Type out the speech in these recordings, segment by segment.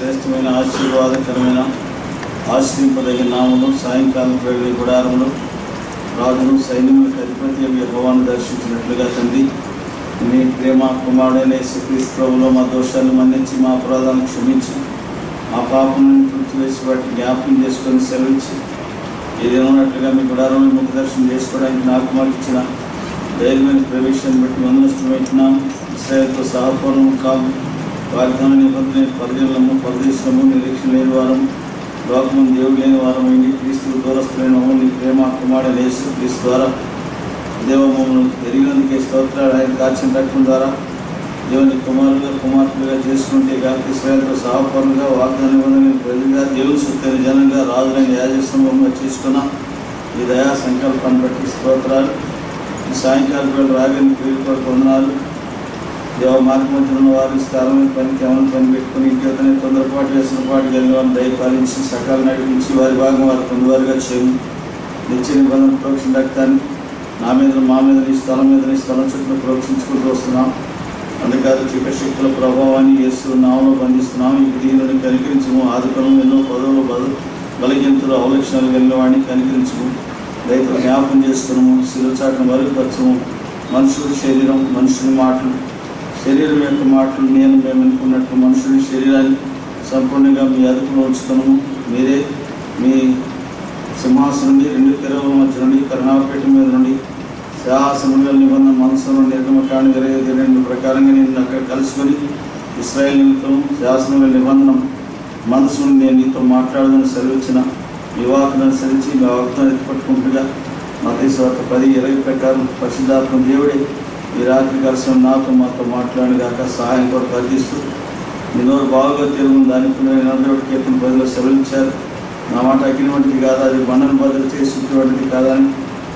శ్రేష్టమైన ఆశీర్వాదకరమైన ఆశ్రయింపదగిన నామములు సాయంకాలం వేళ గుడారములు రాజును సైన్యములకు అధిపతి యెహోవాను దర్శించినట్లుగా తండ్రి మీ ప్రేమ కుమారుడైన యేసుక్రీస్తు ప్రభువులో మా దోషాలను మన్నించి మా అపరాధాలను క్షమించి మా పాపములను తుడిచివేసి వాటిని జ్ఞాపకం చేసుకొని సెలవించి ఏదేమన్నట్లుగా మీ గుడారంలో ముఖ దర్శనం చేసుకోవడానికి నాకు మాకు ఇచ్చిన ధైర్యమైన ప్రవేశాన్ని బట్టి వందనస్తున్నాం. ఇశ్రాయేలుతో సహపూర్ణం కాము వాగ్దాన నిబంధన పరిజనము పరదేశము నిరీక్షణ లేని వారం లోకము దేవుడు లేని వారం అయింది క్రీస్తు దూరస్తులైన నీ ప్రేమ కుమారుడైన యేసుక్రీస్తు ద్వారా దేవమమును ఎరిగినందుకే స్తోత్రాలు. ఆయన కాచిన రక్తం ద్వారా దేవుని కుమార్తెలుగా చేసుకుంటే కాక ఇశ్రాయేలుతో సహపూర్ణంగా వాగ్దాన నిబంధన ప్రజలుగా దేవుని సొత్తైన జనంగా రాజులైన యాజస్తంభంగా చేసుకున్న ఈ దయా సంకల్పాన్ని బట్టి స్తోత్రాలు. ఈ సాయంకాలం వేళ రాగాన్ని ప్రేరుకోవడం వందనాలు. దేవ మార్గమధ్య ఉన్న వారి స్థానమైన పనికి ఏమైనా పని పెట్టుకుని ఇంకేతనే తొందరపాటు వేసినపాటు కలిగిన వారిని దయపాలించి సకాలం నడిపించి వారి భాగం వారి పొందువారుగా చేయము. నిత్య నిబంధన ప్రోక్షణ రక్తాన్ని నా మీద మా మీద నీ స్థలం మీద నీ స్థలం చుట్టూ ప్రోక్షించుకుంటూ వస్తున్నాం. అందుకాదు చీకశక్తుల ప్రభావాన్ని యేసు నామంలో బంధిస్తున్నాం. ఈ దీనిని కనికరించము. ఆదిపనం ఎన్నో పదవులు బలహీనతలు అవలక్షణాలు కలిగిన వాడిని కనికరించము. రైతులు జ్ఞాపకం చేసుకున్నాము. శిరచాటును మరుగుపరచము. మనుషుడి శరీరం మనుషుని మాటలు శరీరం యొక్క మాటలు నేను మేము అనుకున్నట్టు మనుషుడి శరీరాన్ని సంపూర్ణంగా మీ అదుపులో ఉంచుతున్నాము. మీరే మీ సింహాసనం నుండి రెండు తెరవుల మధ్య నుండి కరుణాపేట మీద నుండి శాసనముల నిబంధన మనసులో నిర్గమకాండ 22 ప్రకారంగా నేను అక్కడ కలుసుకొని ఇశ్రాయేలు నిమిత్తం శాసనముల నిబంధన మనసు నేను నీతో మాట్లాడదని సెలవిచ్చిన ఈ వాక్కును అనుసరించి నా వాగ్దానం ఎత్తుపట్టుకుంటుగా మత్తయి సువార్త 10:20 ప్రకారం పరిశుద్ధాత్మ దేవుడే ఈ రాత్రి కలిసిన మాతో మాట్లాడగాక సహాయం కొరకు అర్థిస్తూ మీ నోరు బాగుగా తిరుగుని దానికి 41 కీర్తన 10లో సెలవించారు. నా మాట అగ్ని వంటిది కాదా, అది బండను బదులు చేసి వంటిది కాదా అని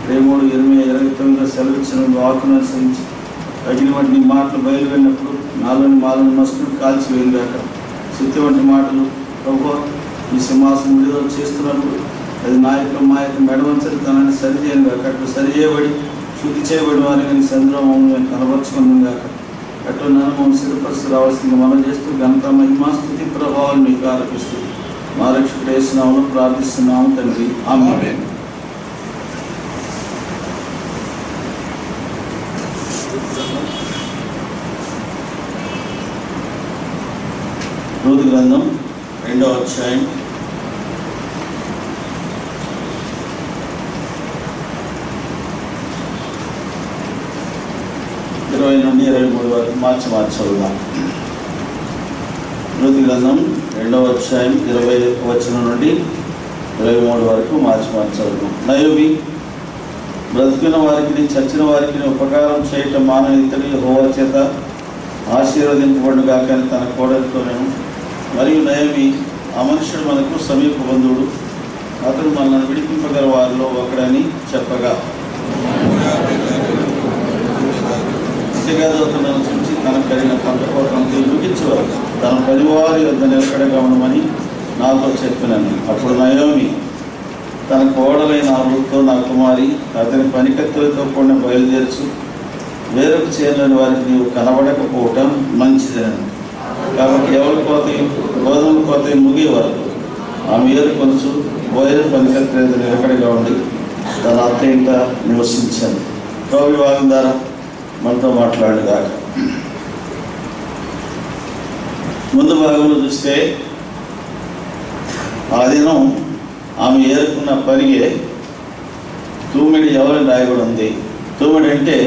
23:29 సెలవిచ్చిన వాక్కును అనుసరించి అగ్ని వంటి నీ మాటలు బయలు వెళ్ళినప్పుడు నాలోని మాలను మస్తుడు కాల్చి వేయగాక. శుద్ధి వంటి మాటలు ప్రభు ఈ సింహాసనం విడుదల చేస్తున్నప్పుడు అది మా యొక్క మెడవంచని తనని సరిచేయను కాక. అటు సరిచేయబడి శుద్ధి చేయబడి వారిని కానీ సంద్రమము మేము కనబరుచుకున్నాం కాక. అటు నన్ను సిరపరిచి రావాల్సింది మనం చేస్తూ ఘనత మహిమా స్తుతి ప్రభావాలు మీకు ఆరోపిస్తూ మా రక్షకుడు యేసు నామములో ప్రార్థిస్తున్నాము తండ్రి, ఆమేన్. రూతు గ్రంథం 2వ అధ్యాయం 20 నుండి 23 వరకు మార్చి చదువుదాం. రూతు గ్రంథం 2వ అధ్యాయం 20 వచనం నుండి 23 వరకు మార్చి చదువుదాం. నయోమి బ్రతికిన వారికి చచ్చిన వారికి ఉపకారం చేయటం మానని ఇతడు యెహోవా చేత ఆశీర్వదింపబడును గాక అని తన కోడలితోనేను. మరియు నయోమి ఆ మనుషుడు మనకు సమీప బంధువుడు, అతడు మనల్ని విడిపింపగల వారిలో ఒకడని చెప్పగా అతను చూసి తనకు కలిగిన పంట కోటంతో ముగించేవారు తన పనివారి వద్ద నిలకడగా ఉండమని నాతో చెప్పినాను. అప్పుడు నయోమి తన కోడలైన రూతుతో నా కుమారి అతని పనికత్తులతో కూడిన బయలుదేర్చు వేరొక చేయలేని వారికి నీవు కనబడకపోవటం మంచిదని. కాబట్టి ఎవరి కోతయి గోధుమల కోతయి ముగియ వరకు ఆమె ఏరుకొనచ్చు బోయలు పనికత్తుల నిలకడగా ఉండి తన అత్త ఇంట నివసించాను. ప్రభు వాగ్దానం ద్వారా మనతో మాట్లాడేదాక ముందు భాగంలో చూస్తే ఆ దినం ఆమె ఏరుకున్న పరిగే తూమిడి ఎవరిని రాయబడి ఉంది. తూమిడి అంటే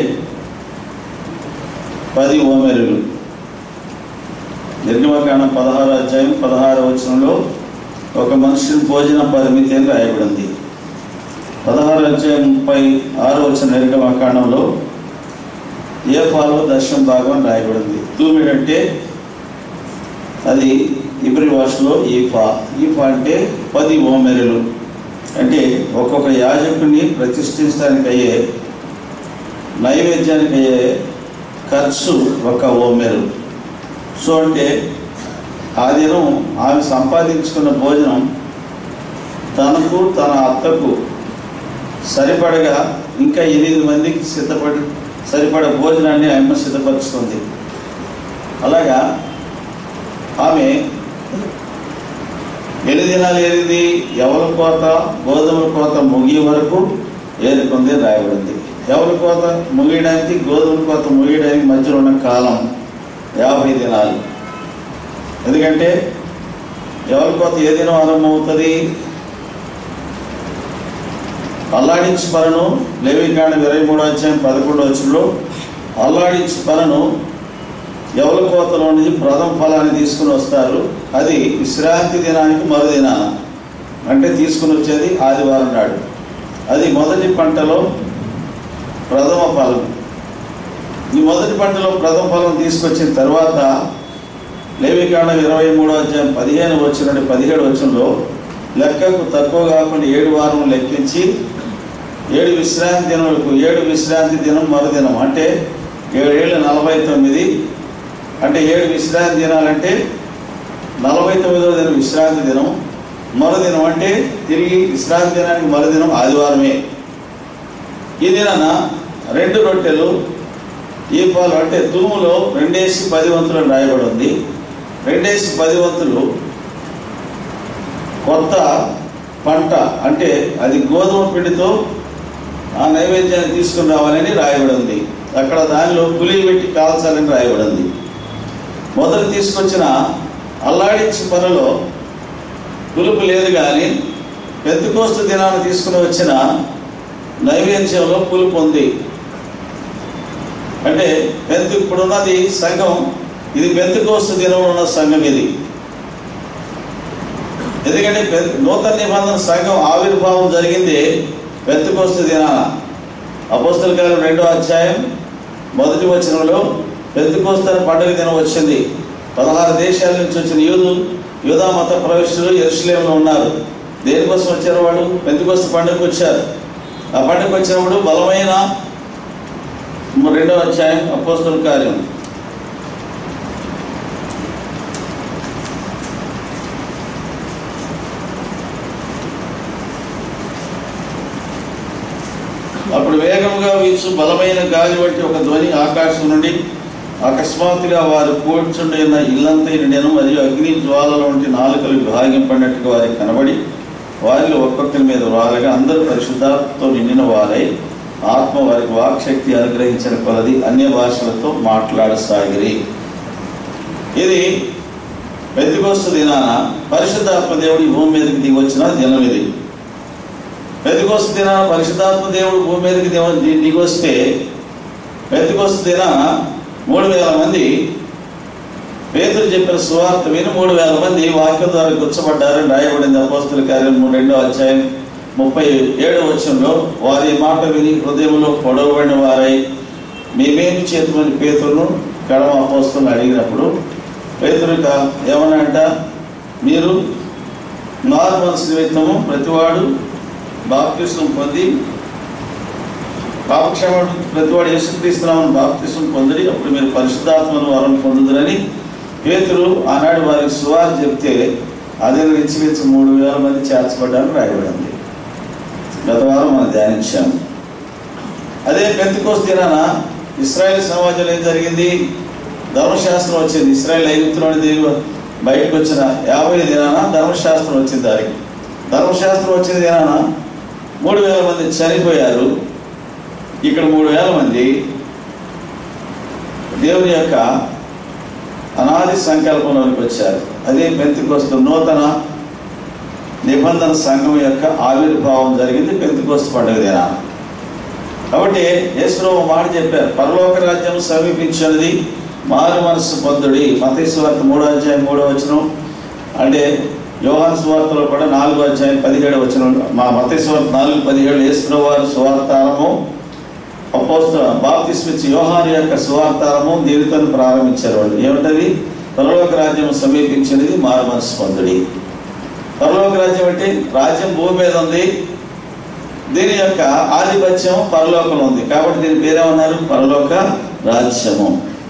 10 ఓమెరులు. నిర్గమకాండం 16వ అధ్యాయం 16వ వచనంలో ఒక మనుషుని భోజన పరిమితి అని రాయబడింది. 16వ అధ్యాయం 36వ వచనం నిర్గమకాండంలో ఏఫాలో దశమ భాగం రాయబడింది. తూమిడి అంటే అది ఇబ్రీ భాషలో ఈఫా. ఈఫా అంటే 10 ఓమెరులు. అంటే ఒక్కొక్క యాజకుని ప్రతిష్ఠించడానికి అయ్యే నైవేద్యానికి అయ్యే ఖర్చు 1 ఓమెరు. సో అంటే ఆ దినం ఆమె సంపాదించుకున్న భోజనం తనకు తన అత్తకు సరిపడగా ఇంకా 8 మందికి సరిపడ భోజనాన్ని ఆమె సిద్ధపరుచుకుంది. అలాగా ఆమె ఎన్ని దినాలు ఏరింది? ఎవరి కోత గోధుమల కోత ముగియ వరకు ఏరుకుంది రాయబడింది. ఎవరి కోత ముగియడానికి గోధుమల కోత ముగియడానికి మధ్యలో ఉన్న కాలం 50 దినాలు. ఎందుకంటే ఎవరి కోత ఏ దినం ఆరంభమవుతుంది? అల్లాడించి పరను లేవికాండం 23:11 అల్లాడించి పరను ఎవరి కోతలో నుంచి ప్రథమ ఫలాన్ని తీసుకుని వస్తారు. అది విశ్రాంతి దినానికి మరుదినాన, అంటే తీసుకుని వచ్చేది ఆదివారం నాడు. అది మొదటి పంటలో ప్రథమ ఫలం. ఈ మొదటి పంటలో ప్రథమ ఫలం తీసుకొచ్చిన తర్వాత లేవికాండం 23:15-17 లెక్కకు తక్కువ కాకుండా 7 వారం లెక్కించి 7 విశ్రాంతి దినములకు 7 విశ్రాంతి దినం మరుదినం, అంటే 7 ఏళ్ళు 49, అంటే 7 విశ్రాంతి దినాలంటే 49వ దినం విశ్రాంతి దినం. మరుదినం అంటే తిరిగి విశ్రాంతి దినానికి మరుదినం ఆదివారమే. ఈ దినాన 2 రొట్టెలు ఈ పాలు, అంటే తూములో 2:10 వంతులు రాయబడి ఉంది. 2:10 వంతులు కొత్త పంట, అంటే అది గోధుమ పిండితో ఆ నైవేద్యాన్ని తీసుకుని రావాలని రాయబడి ఉంది. అక్కడ దానిలో పులి పెట్టి కాల్చాలని రాయబడి ఉంది. మొదలు తీసుకొచ్చిన అల్లాడించి పనులో పులుపు లేదు, కానీ పెంతెకోస్తు దినాన్ని తీసుకుని వచ్చిన నైవేద్యంలో పులుపు ఉంది. అంటే ఇప్పుడున్నది సంఘం, ఇది పెంతెకోస్తు దినంలో ఉన్న సంఘం ఇది. ఎందుకంటే నూతన నిబంధన సంఘం ఆవిర్భావం జరిగింది పెంతెకోస్తు దినాన. అపోస్తలుల కార్యం 2వ అధ్యాయం 1వ పెంతెకోస్తు పండుగ దినం వచ్చింది. 16 దేశాల నుంచి వచ్చిన యూదా మత ప్రవేశులు యెరూషలేములో ఉన్నారు. దేనికోసం వచ్చారు? వాళ్ళు పెంతెకోస్తు పండుగకు వచ్చారు. ఆ పండుగకు వచ్చినప్పుడు బలమైన 2వ అధ్యాయం అపోస్తలుల కార్యం అప్పుడు వేగముగా వీచు బలమైన గాలి వంటి ఒక ధ్వని ఆకాశం నుండి అకస్మాత్తుగా వారు కూర్చుండిన ఇల్లంతా నిండెను. మరియు అగ్ని జ్వాలల వంటి నాలుకలు విభాగింపడినట్టుగా వారికి కనబడి వారిలో ఒక్కొక్కరి మీద వారగా అందరూ పరిశుద్ధాత్మతో నిండిన వారై ఆత్మ వారికి వాక్శక్తి అనుగ్రహించిన కొలది అన్య భాషలతో మాట్లాడసాగిరి. ఇది పెంతెకోస్తు దినాన పరిశుద్ధాత్మ దేవుడు ఈ భూమి మీదకి దిగి వచ్చిన దినం. ఇది పెంతెకోస్తు దినాన పరిశుద్ధాత్మ దేవుడు భూమి మీదకి దిగి వస్తే పెంతెకోస్తు దినాన 3,000 మంది పేతురు చెప్పిన సువార్త విని 3,000 మంది వాక్యం ద్వారా గుచ్చబడ్డారని రాయబడింది. అపోస్తలుల కార్యం 2వ అధ్యాయం 37 వారి మాట విని హృదయంలో పొడవబడిన వారై మేమేమి చేతుమని పేతురును కడమ అపోస్తలుని అడిగినప్పుడు పేతురు ఏమనంట, మీరు మారు మనసు నిమిత్తము ప్రతివాడు బాప్తిస్మం పొంది పాపక్షేమం ప్రతివాడు యేసుక్రీస్తునామమున బాప్తిస్మం పొందిరి, అప్పుడు మీరు పరిశుద్ధాత్మను వరం పొందుదురని పేతురు ఆనాడు వారికి సువార్త చెప్తే అదే ఇంచుమించు 3,000 మంది చేర్చబడ్డారని రాయబడింది. గత వారం మనం ధ్యానించాము. అదే పెంతెకోస్తు దినాన ఇశ్రాయేల్ సమాజంలో ఏం జరిగింది? ధర్మశాస్త్రం వచ్చింది. ఇశ్రాయేల్ ఐగుప్తులోని బయటకు వచ్చిన 50 దినాన ధర్మశాస్త్రం వచ్చింది. దానికి ధర్మశాస్త్రం వచ్చిన దినాన 3,000 మంది చనిపోయారు. ఇక్కడ 3,000 మంది దేవుని యొక్క అనాది సంకల్పంలోకి వచ్చారు. అదే పెంతెకోస్తు నూతన నిబంధన సంఘం యొక్క ఆవిర్భావం జరిగింది పెంతెకోస్తు పండుగ దినాన. కాబట్టి యేసుప్రభువు మాట చెప్పారు, పరలోక రాజ్యం సమీపించినది, మారు మనస్సు పొందుడి. మత్తయి సువార్త 3వ అధ్యాయం 3వ వచనం, అంటే యోహాను సువార్తలో కూడా 4వ అధ్యాయం 17వ వచనం. మత్తయి సువార్త 4:17 యేసుప్రభువు వారి సువార్తారము బాప్తిస్మిచ్చి యోహాను యొక్క సువార్తారము దీనితో ప్రారంభించారు. వాళ్ళు ఏమిటది? పరలోక రాజ్యం సమీపించినది, మారు మనస్సు పొందుడి. పరలోక రాజ్యం అంటే రాజ్యం భూమి మీద ఉంది, దీని యొక్క ఆధిపత్యం పరలోకంలో ఉంది. కాబట్టి దీని పేరేమన్నారు? పరలోక రాజ్యము.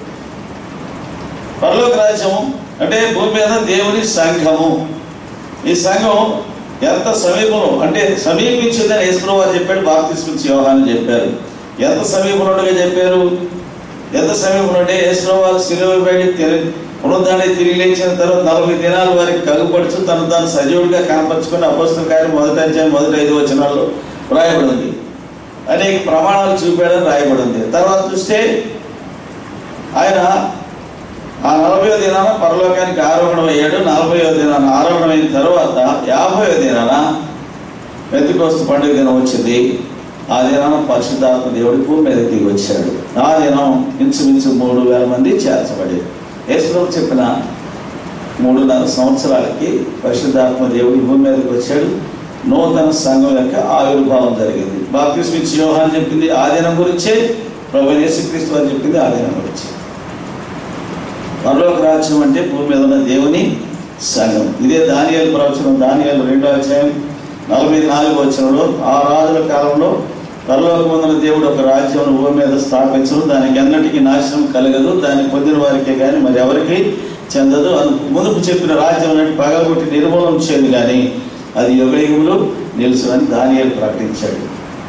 పరలోక రాజ్యం అంటే భూమి మీద దేవుని సంఘము. ఈ సంఘం ఎంత సమీపంలో అంటే సమీపించిందని యేసుప్రభువు చెప్పాడు, బాప్తిస్మిచ్చి యోహాను చెప్పారు. ఎంత సమీపంలో చెప్పారు? ఎంత సమీపంలో అంటే యేసుప్రభువు శిలువ పడి పునరుద్ధరణ తిరిగి లేచిన తర్వాత 40 దినాల వారికి కలుగుపడుచు తను తాను సజీవుడిగా కనపరుచుకుని అపోస్తల కార్యం 1:5 వచనాల్లో రాయబడింది. అనేక ప్రమాణాలు చూపాడని రాయబడింది. తర్వాత చూస్తే ఆయన ఆ 40వ దినాన పరలోకానికి ఆరోహణమయ్యాడు. 40వ దినాన ఆరోహణమైన తర్వాత 50వ దినాన పెంతెకోస్తు పండుగ దినం వచ్చింది. ఆ దినాన పరిశుద్ధాత్మ దేవుడు భూమి మీద దిగి వచ్చాడు. ఆ దినం ఇంచుమించు 3,000 మంది చేర్చబడి యేసుప్రభు చెప్పిన 3.5 సంవత్సరాలకి పరిశుద్ధాత్మ దేవుడు భూమి మీదకి వచ్చాడు. నూతన సంఘం యొక్క ఆవిర్భావం జరిగింది. బాప్తిస్మా ఇచ్చిన యోహాను చెప్పింది ఆ దినం గురించే, ప్రభువైన యేసుక్రీస్తు వారు చెప్పింది ఆ దినం గురించి. పరలోక రాజ్యం అంటే భూమి మీద ఉన్న దేవుని సంఘం. ఇదే దానియేలు ప్రవచనం, దానియేలు 2:44 వచనంలో, ఆ రాజుల కాలంలో పరలోకమందున దేవుడు ఒక రాజ్యం భూమి మీద స్థాపించను, దానికి ఎన్నటికీ నాశనం కలగదు, దాన్ని పొందిన వారికే కానీ మరి ఎవరికి చెందదు. మునుపు చెప్పిన రాజ్యం అంటే పగలగొట్టి నిర్మూలన చేయదు, కానీ అది యుగయుగములు నిలుసునని దానియేలు ప్రకటించాడు.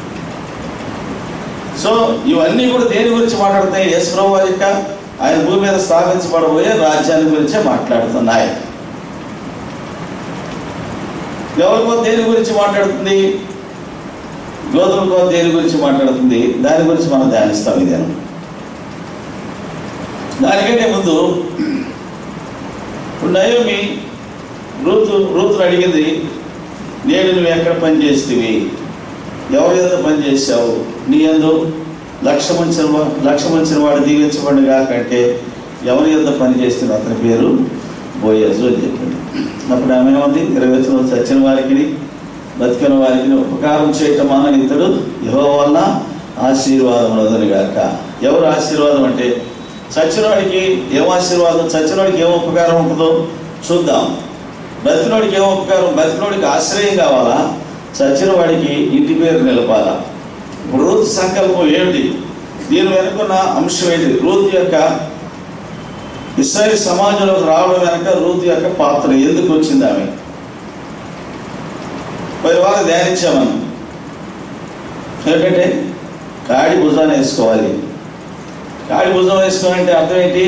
సో ఇవన్నీ కూడా దేని గురించి మాట్లాడుతాయి? యేసుప్రభువు వారి యొక్క ఆయన భూమి మీద స్థాపించబడబోయే రాజ్యాన్ని గురించే మాట్లాడుతున్నాయి. ఎవరికో దేని గురించి మాట్లాడుతుంది? యోధులకో దేని గురించి మాట్లాడుతుంది? దాని గురించి మనం ధ్యానిస్తాం ఈ దినం. దానికంటే ముందు నయోమి రూతును అడిగింది, నేడు నువ్వు ఎక్కడ పని చేస్తేవి, ఎవరి యందు పని చేసావు, నీ యందు లక్ష్యం ఉంచిన వాడు దీవించబడి కాకంటే ఎవరి యందు పని చేస్తున్నా అతని పేరు బోయజు అని చెప్పాడు. అప్పుడు ఆమె ఏమంది? 20 చచ్చిన వారికి బతికిన వారికి ఉపకారం చేయటం అన్న ఇతడు యెహోవా వలన ఆశీర్వాదం ఉన్నదని గాక. ఎవరు ఆశీర్వాదం అంటే చచ్చినవాడికి ఏం ఆశీర్వాదం, చచ్చినవాడికి ఏం ఉపకారం ఉంటుందో చూద్దాం. బతికినోడికి ఏం ఉపకారం? బతికినోడికి ఆశ్రయం కావాలా, చచ్చిన వాడికి ఇంటి పేరు నిలపాలా. ఇప్పుడు రూతు సంకల్పం ఏమిటి? దీని వెనుకున్న అంశం ఏంటి? రూతు యొక్క ఇశ్రాయేలు సమాజంలోకి రావడం వెనక రూతు యొక్క పాత్ర ఎందుకు వచ్చింది? ఆమె మరి వాళ్ళు ధ్యానించామని ఏంటంటే కాడి భుజాన్ని వేసుకోవాలి. కాడి భుజం వేసుకోవాలంటే అర్థం ఏంటి?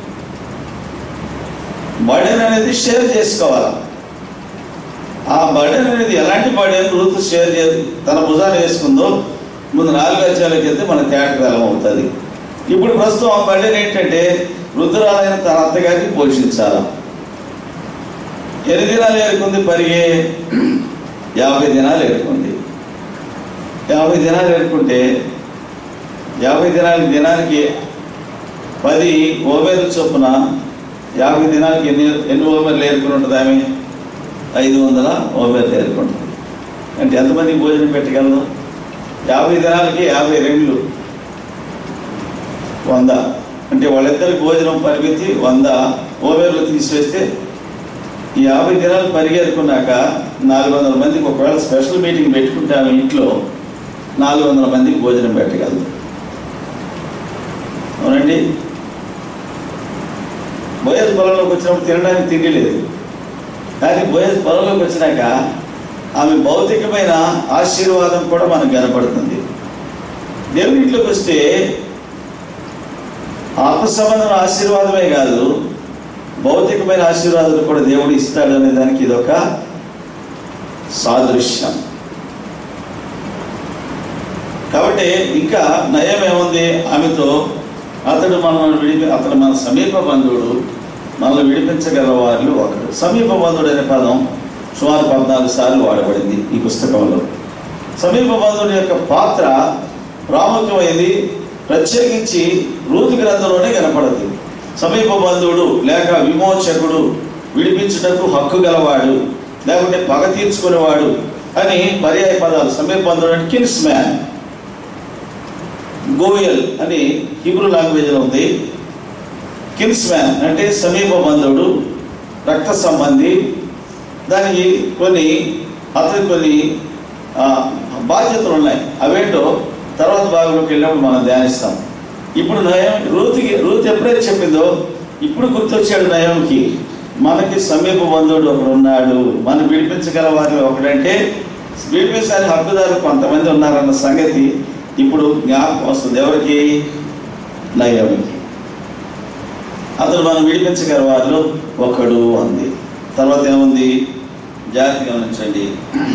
బర్డెన్ అనేది షేర్ చేసుకోవాలి. ఆ బర్డెన్ అనేది ఎలాంటి బర్డెన్ రూతు షేర్ తన భుజాన్ని వేసుకుందో ముందు 4 అధ్యాయాలకు వెళ్తే మన తేటకాలం అవుతుంది. ఇప్పుడు ప్రస్తుతం ఆ బర్డెన్ ఏంటంటే వృద్ధురాలైన తన అత్తగారికి పోషించాలి. ఎన్ని దినాలు ఏరుకుంది? పరిగే 50 దినాలు ఏరుకుంది. 50 దినాలు ఏరుకుంటే 50 దినానికి 10 ఓమెర్లు చొప్పున 50 దినాలకి ఎన్ని ఓమెర్లు ఏరుకుని ఉంటుంది? ఆమె 500 ఓమెర్లు ఏరుకుంటుంది. అంటే ఎంతమందికి భోజనం పెట్టగలదు? 50 దినాలకి 50 రెట్లు 100. అంటే వాళ్ళిద్దరికి భోజనం పరిమితి 100 ఓమెర్లు తీసివేస్తే ఈ 50 దినాలు పరిగెరుకున్నాక 400 మందికి, ఒకవేళ స్పెషల్ మీటింగ్ పెట్టుకుంటే ఆమె ఇంట్లో 400 మందికి భోజనం పెట్టగలదు. అవునండి. బోయజ్ పొలంలోకి వచ్చినప్పుడు తినడానికి తిండి లేదు, కానీ బోయజ్ పొలంలోకి వచ్చినాక ఆమె భౌతికమైన ఆశీర్వాదం కూడా మనకు కనపడుతుంది. దేవుని ఇంట్లోకి వస్తే ఆత్మ సంబంధమైన ఆశీర్వాదమే కాదు, భౌతికమైన ఆశీర్వాదాలు కూడా దేవుడు ఇస్తాడు అనే దానికి ఇదొక సాదృశ్యం. కాబట్టి ఇంకా నయం ఏముంది ఆమెతో? అతడు మన సమీప బంధువుడు, మనల్ని విడిపించగల వారిలో ఒకడు. సమీప బంధువుడు అనే పదం సుమారు 14 సార్లు వాడబడింది ఈ పుస్తకంలో. సమీప బంధువుడి యొక్క పాత్ర ప్రాముఖ్యమైనది, ప్రత్యేకించి రూతు గ్రంథంలోనే కనపడదు. సమీప బంధువుడు లేక విమోచకుడు, విడిపించుటకు హక్కు గలవాడు, లేకుంటే పగ తీర్చుకునేవాడు అని పర్యాయ పదాలు. సమీప బంధువుడు అంటే కిన్స్ మ్యాన్, గోయల్ అని హీబ్రూ లాంగ్వేజ్లో ఉంది. కిన్స్ మ్యాన్ అంటే సమీప బంధువుడు, రక్త సంబంధి. దానికి అతనికి కొన్ని బాధ్యతలు ఉన్నాయి. అవేంటో తర్వాత భాగంలోకి వెళ్ళినప్పుడు మనం ధ్యానిస్తాం. ఇప్పుడు రూతు ఎప్పుడైతే చెప్పిందో ఇప్పుడు గుర్తొచ్చాడు నయంకి, మనకి సమీప బంధువుడు ఒకడు ఉన్నాడు, మనం విడిపించగల వారిని ఒకడంటే విడిపించాలని హక్కుదారులు కొంతమంది ఉన్నారన్న సంగతి ఇప్పుడు జ్ఞాపకం వస్తుంది. ఎవరికి? నయోమికి. అతడు మనం విడిపించగల వారిలో ఒకడు అంది. తర్వాత ఏముంది జాగ్రత్తగా గమనించండి.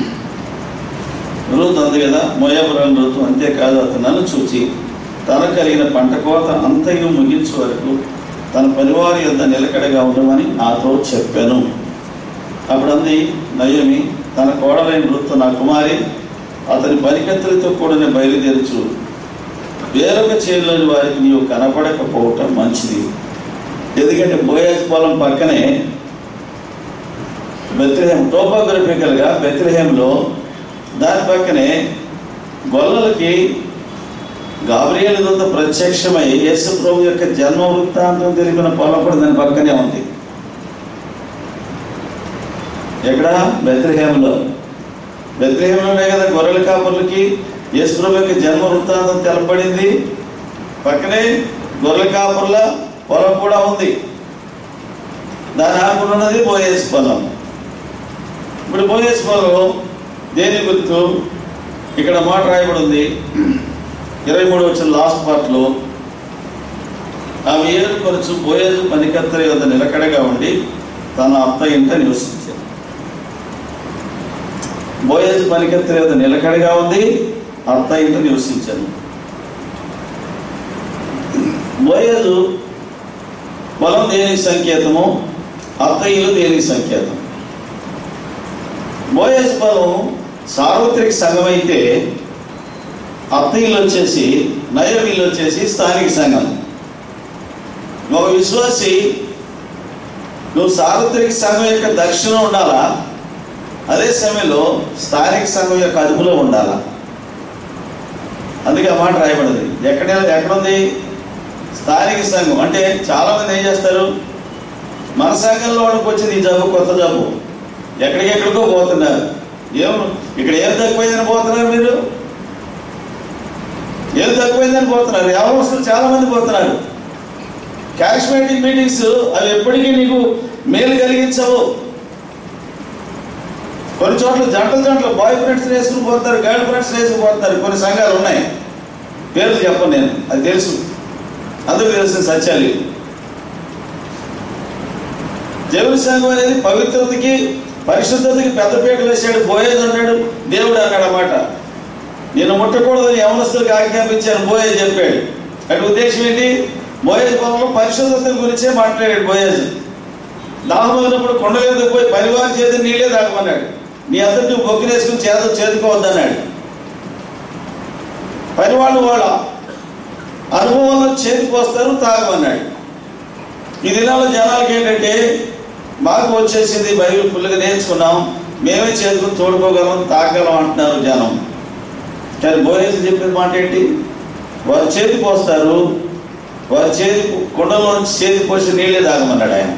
రూతు అంది కదా, మోయాబురాలు రూతు. అంతేకాదు, అతను నన్ను చూచి తన కలిగిన పంట కోత అంతయు ముగించే వరకు తన పరివారి యొద్ద నిలకడగా ఉండమని నాతో చెప్పాను. అప్పుడు అంది నయోమి తన కోడలైన రూతు, నా కుమారి, అతని పనికత్తులతో కూడిన బయలుదేరుచు వేరొక చేనులోని వారికి నీవు కనపడకపోవటం మంచిది. ఎందుకంటే బోయాజు పొలం పక్కనే బెత్లెహేం, టోపోగ్రఫికల్గా బెత్లెహేంలో దాని పక్కనే గొల్లలకి గాబ్రియేలు దూత ప్రత్యక్షమై యేసు ప్రభు యొక్క జన్మ వృత్తాంతం తెలిపిన పొలం కూడా దాని పక్కనే ఉంది. ఎక్కడ? బెత్లెహేంలోనే కదా గొర్రెల కాపర్లకి యేసు ప్రభు యొక్క జన్మ వృత్తాంతం తెలపబడింది. పక్కనే గొర్రెల కాపర్ల పొలం కూడా ఉంది. దాని ఆకులు ఉన్నది బోయేసు పొలం. ఇప్పుడు బోయేసు పొలం దేని గుర్తు? ఇక్కడ మాట రాయబడి ఉంది 23 వచ్చిన లాస్ట్ పార్ట్లో. ఆమె ఏడు కొరచు బోయేజు పనికత్తెల యొద్ద నిలకడగా ఉండి తన అత్త ఇంట నివసించారు. బోయేజు పనికత్తెల యొద్ద నిలకడగా ఉంది, అత్త ఇంట నివసించాను. బోయేజు పొలం దేనికి సంకేతము? అత్తయ్యలు దేనికి సంకేతం? బోయేజు పొలం సార్వత్రిక సంఘం అయితే అత్తయ్యలు వచ్చేసి, నయోమిలు వచ్చేసి స్థానిక సంఘం. ఒక విశ్వాసి నువ్వు సార్వత్రిక సంఘం యొక్క దక్షిణం ఉండాలా, అదే సమయంలో స్థానిక సంఘం యొక్క అదుపులో ఉండాలా. అందుకే ఆ మాట రాయబడింది. ఎక్కడుంది? స్థానిక సంఘం. అంటే చాలామంది ఏం చేస్తారు, మన సంఘంలో వాళ్ళకి వచ్చింది ఈ జబ్బు, కొత్త జబ్బు, ఎక్కడికెక్కడికో పోతున్నారు. ఇక్కడ ఏం తక్కువైందని పోతున్నారు? మీరు ఏం తక్కువైందని పోతున్నారు. యవనస్తులు చాలామంది పోతున్నారు. క్యారిస్మాటిక్ మీటింగ్స్ అవి ఎప్పటికీ నీకు మేలు కలిగించవు. కొన్ని చోట్ల జంటలు బాయ్ ఫ్రెండ్స్ వేసుకుని పోతారు, గర్ల్ ఫ్రెండ్స్ వేసుకుని పోతున్నారు. కొన్ని సంఘాలు ఉన్నాయి, పేర్లు చెప్పను నేను, అది తెలుసు, అందరూ తెలిసిన సత్యాలు. దేవుని సంఘం అనేది పవిత్రతకి, పరిశుద్ధతకి పెద్దపీట వేసాడు. బోయేజు అన్నాడు, దేవుడు అన్నాడు అన్నమాట. నేను ముట్టకూడదని యవనస్తులకు ఆజ్ఞాపించాను బోయేజు చెప్పాడు. అంటే ఉద్దేశం ఏంటి? బోయేజు పొలంలో పరిశుద్ధత గురించే మాట్లాడాడు బోయేజు. దాహమైనప్పుడు కొండ మీద పోయి పరివారం చేతి నీళ్ళే తాగమన్నాడు. నీ అందరు నువ్వు బొక్కినేసుకుని చేదుకోవద్దన్నాడు. పనివాళ్ళు వాళ్ళ అనుభవంలో చేతికొస్తారు, తాగమన్నాడు. ఈ దినాల్లో జనాలకి ఏంటంటే, మాకు వచ్చేసింది, బైబిల్ ఫుల్గా నేర్చుకున్నాం, మేమే చేతుకుని తోడుకోగలం, తాగలం అంటున్నారు జనం. కానీ బోయేజు చెప్పిన మాట ఏంటి? వారు చేతికి వస్తారు, వారి చేతి కుండలో నుంచి చేతికి పోసి నీళ్ళే తాగమన్నాడు ఆయన.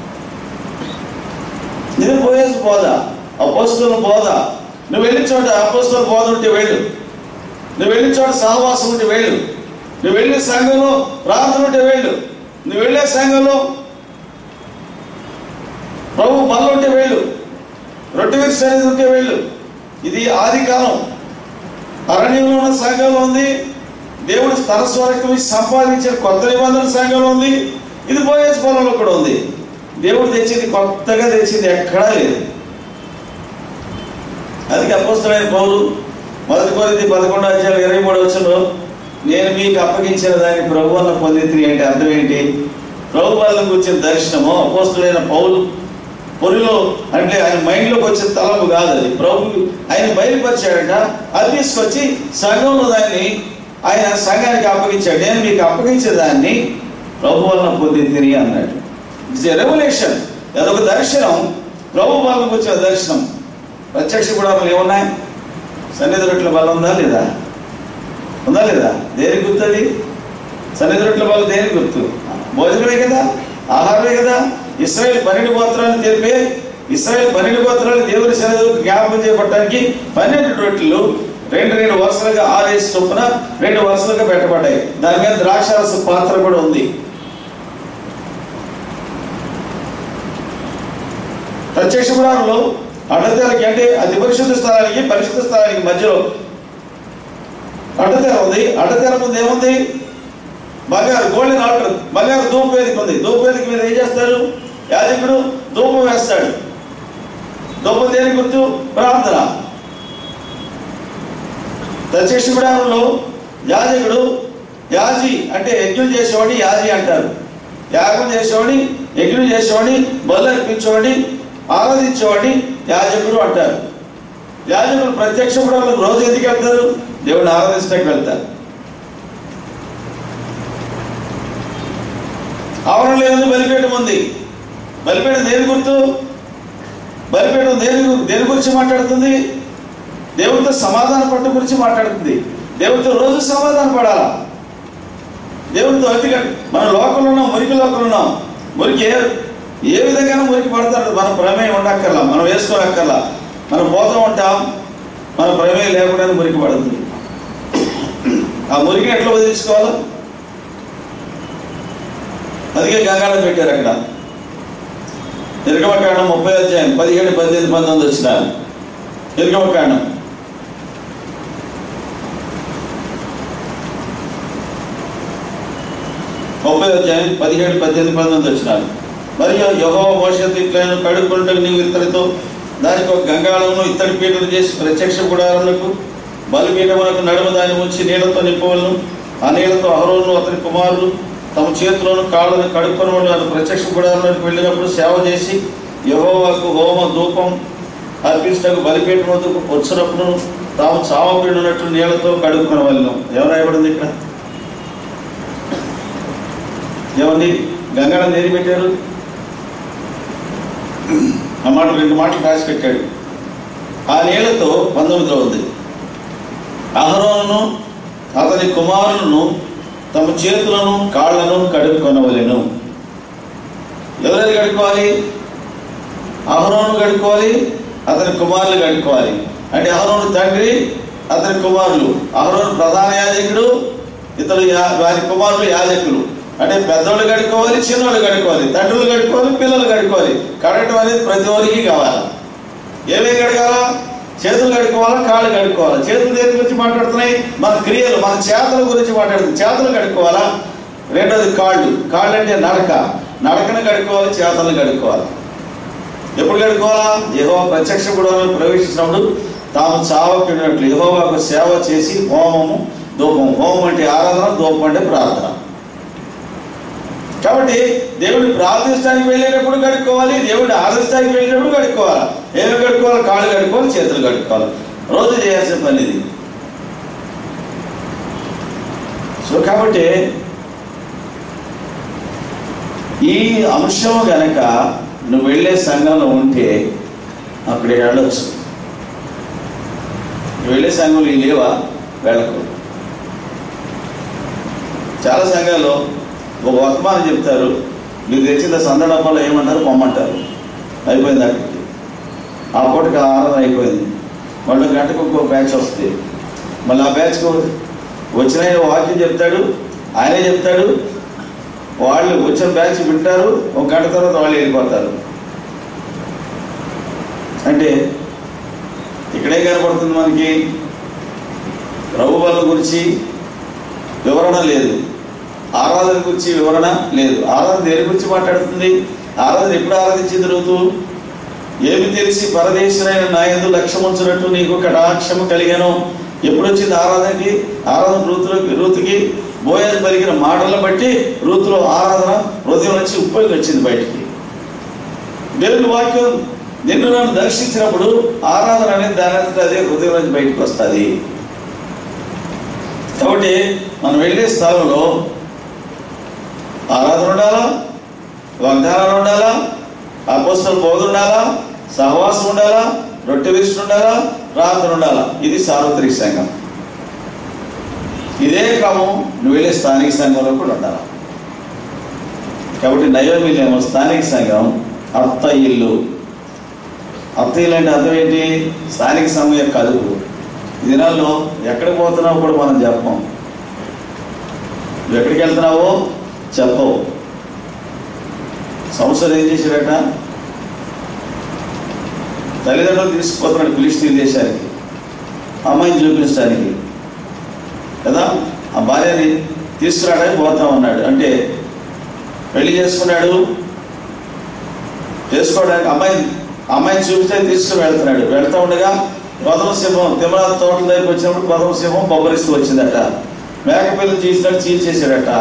ఇది బోయేజు బోధ, అపోస్తలుల బోధ. నువ్వు వెళ్ళిన చోట అపోస్తలుల బోధ ఉంటే వెళ్ళు, నువ్వు వెళ్ళిన చోట సహవాసం ఉంటే వెళ్ళు, నువ్వు వెళ్ళిన సంఘంలో ప్రార్థన ఉంటే వెళ్ళు, నువ్వు వెళ్ళే సంఘంలో ప్రభు బల్ల ఉంటే వెళ్ళు, రొట్టె విరిచి అనేది ఉంటే వెళ్ళు. ఇది ఆది కాలం అరణ్యంలో ఉన్న సంఘంలో ఉంది. దేవుడు తన స్వరక్తం సంపాదించిన కొత్త నిబంధన సంఘంలో ఉంది. ఇది బోయేజు పొలంలో కూడా ఉంది. దేవుడు తెచ్చింది, కొత్తగా తెచ్చింది ఎక్కడా లేదు. అందుకే అపోస్తలుడైన పౌలు 1 కొరింథీ 11:23 నేను మీకు అప్పగించిన దాన్ని ప్రభు వల్ల పొందితిని అంటే అర్థం ఏంటి? ప్రభు వల్ల కూర్చిన దర్శనము అపోస్తలుడైన పౌలు పొరిలో అంటే ఆయన మైండ్లోకి వచ్చిన తలపు కాదు, అది ప్రభు ఆయన బయలుపరిచాడట. అది తీసుకొచ్చి సంఘంలో దాన్ని ఆయన సంఘానికి అప్పగించాడు. నేను మీకు అప్పగించే దాన్ని ప్రభు వల్ల పొందితిని అన్నాడు. ఇట్స్ ఎ రెవల్యూషన్, అదొక దర్శనం, ప్రభు వల్లకు వచ్చిన దర్శనం. ప్రత్యక్ష గుడారాలు ఏమున్నాయి? సన్నిధి రొట్టెల బల్ల ఉందా లేదా? ఉందా లేదా? దేనికి గుర్తు అది? సన్నిధి రొట్టెల బల్ల దేనికి గుర్తు? భోజనమే కదా, ఆహారమే కదా. ఇశ్రాయేలు 12 గోత్రాలను తెలిపే ఇశ్రాయేలు 12 గోత్రాలు దేవుని సన్నిధిలో జ్ఞాపకం చేపట్టడానికి 12 రొట్టెలు 2 వరుసలుగా 6 చొప్పున 2 వరుసలుగా పెట్టబడ్డాయి. దాని మీద ద్రాక్షారస పాత్ర కూడా ఉంది. ప్రత్యక్ష గుడారంలో అడ్డతెరకి అంటే అతి పరిశుద్ధ స్థలానికి పరిశుద్ధ స్థలానికి మధ్యలో అడ్డతెర ఉంది. అడ్డతెర ముందు ఏముంది? బంగారు గోల్డెన్ ఆల్టర్, బంగారు ధూప వేదిక ఉంది. ధూప వేదిక మీద ఏం చేస్తారు? యాజకుడు ధూపం వేస్తాడు. ధూపం దేని గుర్తు? ప్రార్థన. ప్రత్యక్ష గుడారంలో యాజకుడు, యాజి అంటే యజ్ఞం చేసేవాడిని యాజి అంటారు. యాగం చేసేవాడిని, యజ్ఞం చేసేవాడిని, బలు అర్పించేవాడిని, ఆరాధించేవాడిని యాజకుడు అంటారు. యాజకులు ప్రత్యక్ష గుడారంలో రోజు ఎందుకు వెళ్తారు? దేవుడిని ఆరాధించడానికి వెళ్తారు. ఆవరణలో ఏముంది? బలిపీఠం ఉంది. బలిపీఠం దేని గుర్తు? బలిపీఠం దేని గురించి మాట్లాడుతుంది? దేవుడితో సమాధాన పట్టు గురించి మాట్లాడుతుంది. దేవుడితో రోజు సమాధాన పడాలా. దేవుడితో ఎందుకంటే మన లోకంలో ఉన్నాం, మురికి లోకంలో ఉన్నాం. మురికి ఏ విధంగా మురికి పడతాడు? మన ప్రమేయం ఉండక్కర్లా, మనం వేసుకోనక్కర్లా. మనం పోతూ ఉంటాం, మన ప్రమేయం లేకుండా మురికి పడుతుంది. ఆ మురికిని ఎట్లా వదిలించుకోవాలో అందుకే గంగాళం పెట్టారు అక్కడ. నిర్గమకాండం 30 అధ్యాయం 17, 18, 19 వచ్చిన నిర్గమకాండం 30 అధ్యాయం 17, 18, 19 వచ్చినారు. మరియు యెహోవా మోషేతో ఇట్లైన కడుక్కొనుటకు నీవు ఇత్తడితో దానికి ఒక గంగాళమును ఇత్తడి పీటలు చేసి ప్రత్యక్ష గుడారములకు బలిపీఠములకు నడుమ దాన్ని ఉంచి నీళ్లతో నింపవలను. ఆ నీళ్లతో అహరోను అతని కుమారులు తమ చేతులను కాళ్ళను కడుక్కొని వాళ్ళు ప్రత్యక్ష గుడారంలోకి వెళ్ళినప్పుడు సేవ చేసి యెహోవాకు హోమ ధూపం అర్పించడానికి బలిపీఠం వద్దకు వచ్చినప్పుడు తాము చావపడినట్లు నీళ్లతో కడుక్కొని వెళ్ళాం. ఎవరు రాయబడింది ఇక్కడ? ఏమండి? గంగాళం దేని పెట్టారు? ఆ మాట 2 మాటలు రాసి పెట్టాడు. ఆ నీళ్లతో 19లో ఉంది, అహరోనును అతని కుమారులను తమ చేతులను కాళ్లను కడుక్కొనవలెను. ఎవరైనా కడుక్కోవాలి? అహరోను కడుక్కోవాలి, అతని కుమారులు కడుక్కోవాలి. అంటే అహరోను తండ్రి, అతని కుమారులు. అహరోను ప్రధాన యాజకుడు, ఇతరు వారి కుమారులు యాజకులు. అంటే పెద్దోళ్ళు కడుక్కోవాలి, చిన్నోళ్ళు కడుక్కోవాలి, తండ్రులు కడుక్కోవాలి, పిల్లలు కడుక్కోవాలి. కడగటం అనేది ప్రతి ఒక్కరికి కావాలి. ఏమేమి కడగాలా? చేతులు కడుక్కోవాలా, కాళ్ళు కడుక్కోవాలా. చేతులు దేని గురించి మాట్లాడుతున్నాయి? మన క్రియలు, మన చేతల గురించి మాట్లాడుతుంది. చేతులు కడుక్కోవాలా. రెండోది కాళ్ళు. కాళ్ళు అంటే నడకను కడుక్కోవాలి, చేతలను కడుక్కోవాలి. ఎప్పుడు కడుక్కోవాలా? యెహోవా ప్రత్యక్ష గుడారంలో ప్రవేశించినప్పుడు తాము చావకినట్లు యెహోవాకు సేవ చేసి హోమము ధూపం. హోమం అంటే ఆరాధన, ధూపం అంటే ప్రార్థన. కాబట్టి దేవుడిని ప్రార్థించడానికి వెళ్ళేటప్పుడు కడుక్కోవాలి, దేవుడిని ఆరాధించడానికి వెళ్ళేటప్పుడు కడుక్కోవాలి. ఏమి కడుక్కోవాలి? కాళ్ళు కడుక్కోవాలి, చేతులు కడుక్కోవాలి. రోజు చేయాల్సిన పని ఇది. సో కాబట్టి ఈ అంశం కనుక నువ్వు వెళ్ళే సంఘంలో ఉంటే అక్కడే వెళ్ళొచ్చు. నువ్వు వెళ్ళే సంఘంలో ఈ లేవా? వెళ్ళకు. చాలా సంఘాల్లో ఒక వర్తమానం చెప్తారు, మీరు తెచ్చిన సందర్భంలో ఏమంటారు? పొమ్మంటారు. అయిపోయింది అక్కడికి. ఆ పూటకి ఆరాధన అయిపోయింది. మళ్ళీ గంటకు ఇంకో బ్యాచ్ వస్తుంది. మళ్ళీ ఆ బ్యాచ్కి వచ్చిన వాక్యం చెప్తాడు, ఆయనే చెప్తాడు. వాళ్ళు వచ్చిన బ్యాచ్ వింటారు, ఒక గంట తర్వాత వాళ్ళు వెళ్ళిపోతారు. అంటే ఇక్కడే కనపడుతుంది మనకి ప్రభు బలం గురించి వివరణ లేదు, ఆరాధన గురించి వివరణ లేదు. ఆరాధన దేని గురించి మాట్లాడుతుంది? ఆరాధన ఎప్పుడు ఆరాధించింది? ఋతు ఏమి తెలిసి పరదేశులైన నా యందు లక్ష్యం ఉంచినట్టు నీకు కటాక్షము కలిగాను. ఎప్పుడు వచ్చింది ఆరాధనకి? ఆరాధన ఋతుకి బోయాజు పలికిన మాటలను బట్టి ఋతులో ఆరాధన హృదయం నుంచి ఉప్పొంగి వచ్చింది బయటికి. దేవుని వాక్యం నిన్ను నన్ను దర్శించినప్పుడు ఆరాధన అనేది దాని అదే హృదయం నుంచి బయటకు వస్తుంది. కాబట్టి మనం వెళ్ళే స్థలంలో ఆరాధన ఉండాలా, వాగ్దానాలు ఉండాలా, అపోస్తల బోధ ఉండాలా, సహవాసం ఉండాలా, రొట్టె విరుచుట ఉండాలా, ప్రార్థన ఉండాలా. ఇది సార్వత్రిక సంఘం. ఇదే క్రమం నువ్వు వెళ్ళే స్థానిక సంఘంలో కూడా ఉండాలి. కాబట్టి నయోమిలేమో స్థానిక సంఘం, అత్త ఇల్లు. అత్త ఇల్లు అంటే అర్థం ఏంటి? స్థానిక సంఘం యొక్క అదుపు. ఈ దినాల్లో ఎక్కడికి పోతున్నావో కూడా మనం చెప్పం. నువ్వు ఎక్కడికి వెళ్తున్నావో చెప్పవు. సంవత్సరం ఏం చేశాడట? తల్లిదండ్రులు తీసుకుపోతున్నాడు ఫిలిష్తీన్ దేశానికి, అమ్మాయిని చూపించడానికి కదా. ఆ భార్యని తీసుకురావడానికి పోతా ఉన్నాడు. అంటే పెళ్లి చేసుకోవడానికి అమ్మాయిని చూపితే తీసుకుని వెళ్తున్నాడు. వెళ్తా ఉండగా కొదమ సింహం తిమ్మరాజు తోటల దగ్గరికి వచ్చినప్పుడు కొదమ సింహం బొబ్బరిస్తూ వచ్చిందట. మేకపిల్లి తీసినట్టు చీల్చేశాడట.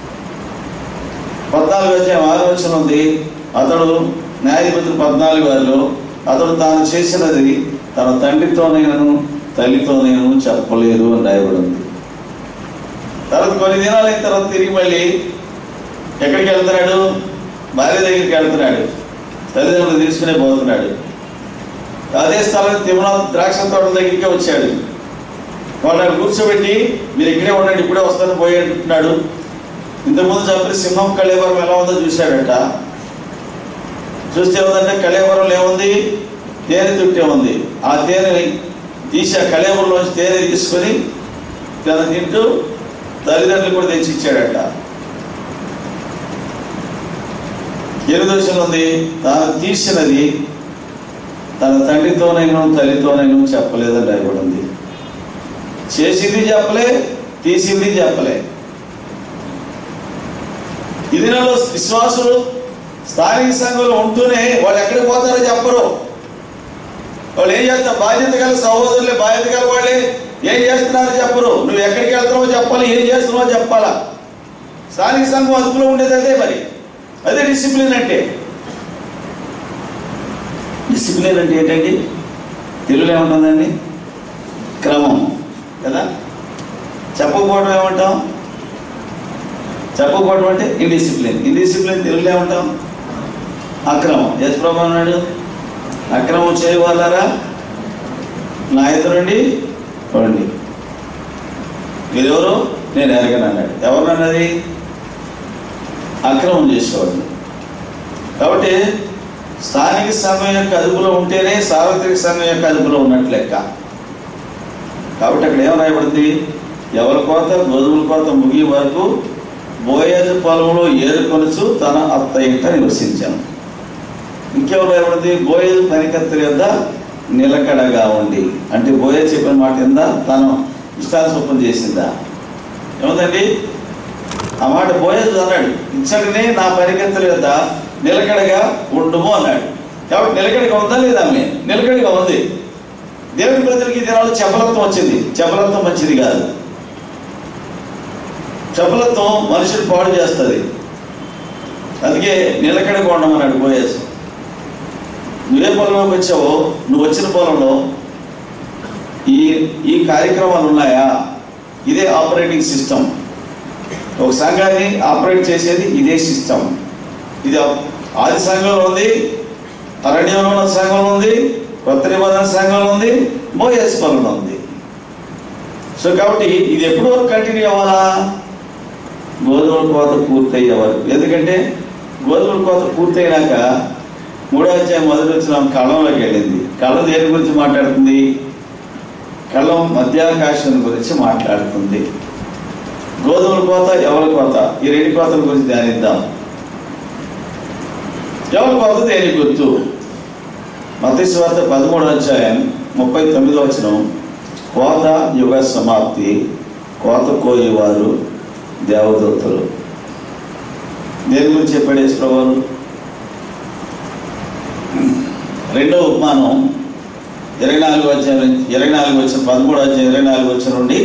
14 అధ్యాయం 6వ వచనం ఉంది. అతడు న్యాయాధిపతులు 14 వారిలో అతడు తాను చేసినది తన తండ్రితోనైనను తల్లితోనైనను చెప్పలేదు అని రాయబడింది. తర్వాత కొన్ని దినాలు అయిన తర్వాత తిరిగి మళ్ళీ ఎక్కడికి వెళ్తున్నాడు? భార్య దగ్గరికి వెళ్తున్నాడు. తల్లిదండ్రులు తీసుకునే పోతున్నాడు. అదే స్థలం తిమ్మనాథ్ ద్రాక్ష తోటల దగ్గరికే వచ్చాడు. వాళ్ళని కూర్చోబెట్టి మీరు ఇక్కడే ఉండండి, ఇప్పుడే వస్తాను పోయి అంటున్నాడు. ఇంతకుముందు చంపిన సింహం కళేబరం ఎలా ఉందో చూశాడట. చూస్తే ఏముందంటే కళేబరంలో ఏముంది? తేనె తుట్టే ఉంది. ఆ తేనె తీసి ఆ కళేబరంలోంచి తేనె తీసుకొని తన తింటూ తల్లిదండ్రులు కూడా తెచ్చి ఇచ్చాడట. 8వ వచనం ఉంది. తాను తీసినది తన తండ్రితోనైనా తల్లితోనైనా చెప్పలేదని రాయబడింది. చేసింది చెప్పలే, తీసింది చెప్పలే. ఈ దినాల్లో విశ్వాసులు స్థానిక సంఘంలో ఉంటూనే వాళ్ళు ఎక్కడికి పోతారో చెప్పరు. వాళ్ళు ఏం చేస్తారు? బాధ్యత గల సహోదరులే, బాధ్యత గల వాళ్ళే ఏం చేస్తున్నారో చెప్పరు. నువ్వు ఎక్కడికి వెళ్తున్నావో చెప్పాలి, ఏం చేస్తున్నావో చెప్పాలా. స్థానిక సంఘం అదుపులో ఉండేది అదే. మరి అదే డిసిప్లిన్ అంటే. డిసిప్లిన్ అంటే ఏంటండి? తెలుగులో ఏముంటుందండి? క్రమం కదా. చెప్పకపోవడం ఏమంటాం? చెప్పకపోవడం అంటే ఇండిసిప్లిన్. ఇండిసిప్లిన్ తెలుగులో ఏమంటాం? అక్రమం. యశ్ప్రభు అన్నాడు, అక్రమం చేయవాళ్ళారా నా ఎదురండి రండి. మీరెవరు? నేను ఎరగను అన్నాడు. ఎవరినన్నది? అక్రమం చేసేవాడు. కాబట్టి స్థానిక సంఘం యొక్క అదుపులో ఉంటేనే సార్వత్రిక సంఘం యొక్క అదుపులో ఉన్నట్లు లెక్క. కాబట్టి అక్కడ ఏం రాయబడింది? ఎవరి కోత గోధుమల కోత ముగి వరకు బోయజు పొలంలో ఏరుకొనుచు తన అత్త ఇంట నివసించాను. ఇంకెవరు రాయబడింది? బోయజు పనికత్తెల యొద్ద నిలకడగా ఉండి. అంటే బోయజు చెప్పిన మాట కింద తను ఇష్టానుసొప్పం చేసిందా? ఏముందండి? ఆ మాట బోయజు అన్నాడు, ఇచ్చడినే నా పనికత్తెల యొద్ద నిలకడగా ఉండుము అన్నాడు. కాబట్టి నిలకడగా ఉందా లేదా? ఆమె నిలకడగా ఉంది. దేవుని ప్రజలకి దినాల్లో చపలత్వం వచ్చింది. చపలత్వం మంచిది కాదు. చపలత్వం మనుషులు పాడు చేస్తుంది. అందుకే నిలకడగా ఉండమన్నాడు బోయజు. నువ్వే పొలంలోకి వచ్చావో, నువ్వు వచ్చిన పొలంలో ఈ కార్యక్రమాలు ఉన్నాయా? ఇదే ఆపరేటింగ్ సిస్టమ్. ఒక సంఘాన్ని ఆపరేట్ చేసేది ఇదే సిస్టమ్. ఇది ఆది సంఘంలో ఉంది, అరణ్యంలో ఉన్న సంఘంలో ఉంది, కొత్త నిబంధన సంఘంలో ఉంది, బోయజు పొలంలో ఉంది. సో కాబట్టి ఇది ఎప్పుడు వరకు కంటిన్యూ అవ్వాలా? గోధుమల కోత పూర్తయ్యే వరకు. ఎందుకంటే గోధుమల కోత పూర్తయినాక 3వ అధ్యాయం మొదటి వచ్చిన కళ్ళంలోకి వెళ్ళింది. కళ్ళం దేని గురించి మాట్లాడుతుంది? కళ్ళం మధ్యాకాశం గురించి మాట్లాడుతుంది. గోధుమల కోత, ఎవరి కోత? ఈ 2 కోతల గురించి ధ్యానిద్దాం. ఎవరి కోత దేనికి గుర్తు? మత్తయి సువార్త 13వ అధ్యాయం 39వ వచనం. కోత యుగ సమాప్తి, కోత కోయేవారు దేవదూతలు. దేని గురించి చెప్పాడు యేసుప్రభువు? రెండవ ఉపమానం 24వ అధ్యాయం 13వ అధ్యాయం 24వ వచనం నుండి,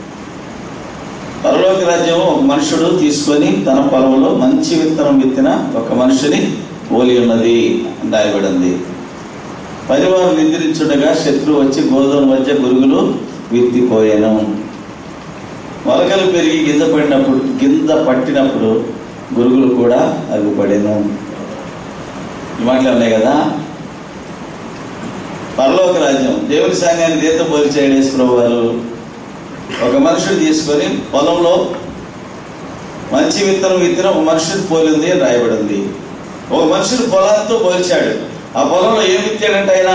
పరలోక రాజ్యం ఒక మనుషుడు తీసుకొని తన పొలంలో మంచి విత్తనం విత్తిన ఒక మనుషుని పోలి ఉన్నది అని రాయబడింది. పరివారం నిద్రించుండగా శత్రువు వచ్చి గోధుమ మధ్య గురుగులు విత్తిపోయాను. మొలకలు పెరిగి గింజ పట్టినప్పుడు గురుగులు కూడా అగ్గిపడేను. ఈ మాటలు ఉన్నాయి కదా. పరలోక రాజ్యం దేవుని సంఘాన్ని దేంతో పోల్చాడు యేసుప్రభువు వారు? ఒక మనుషుడు తీసుకొని పొలంలో మంచి విత్తనం విత్తిన ఒక మనుషుడు పోలింది అని రాయబడింది. ఒక మనుషుడు పొలంతో పోల్చాడు. ఆ పొలంలో ఏం విత్తాడంటే ఆయన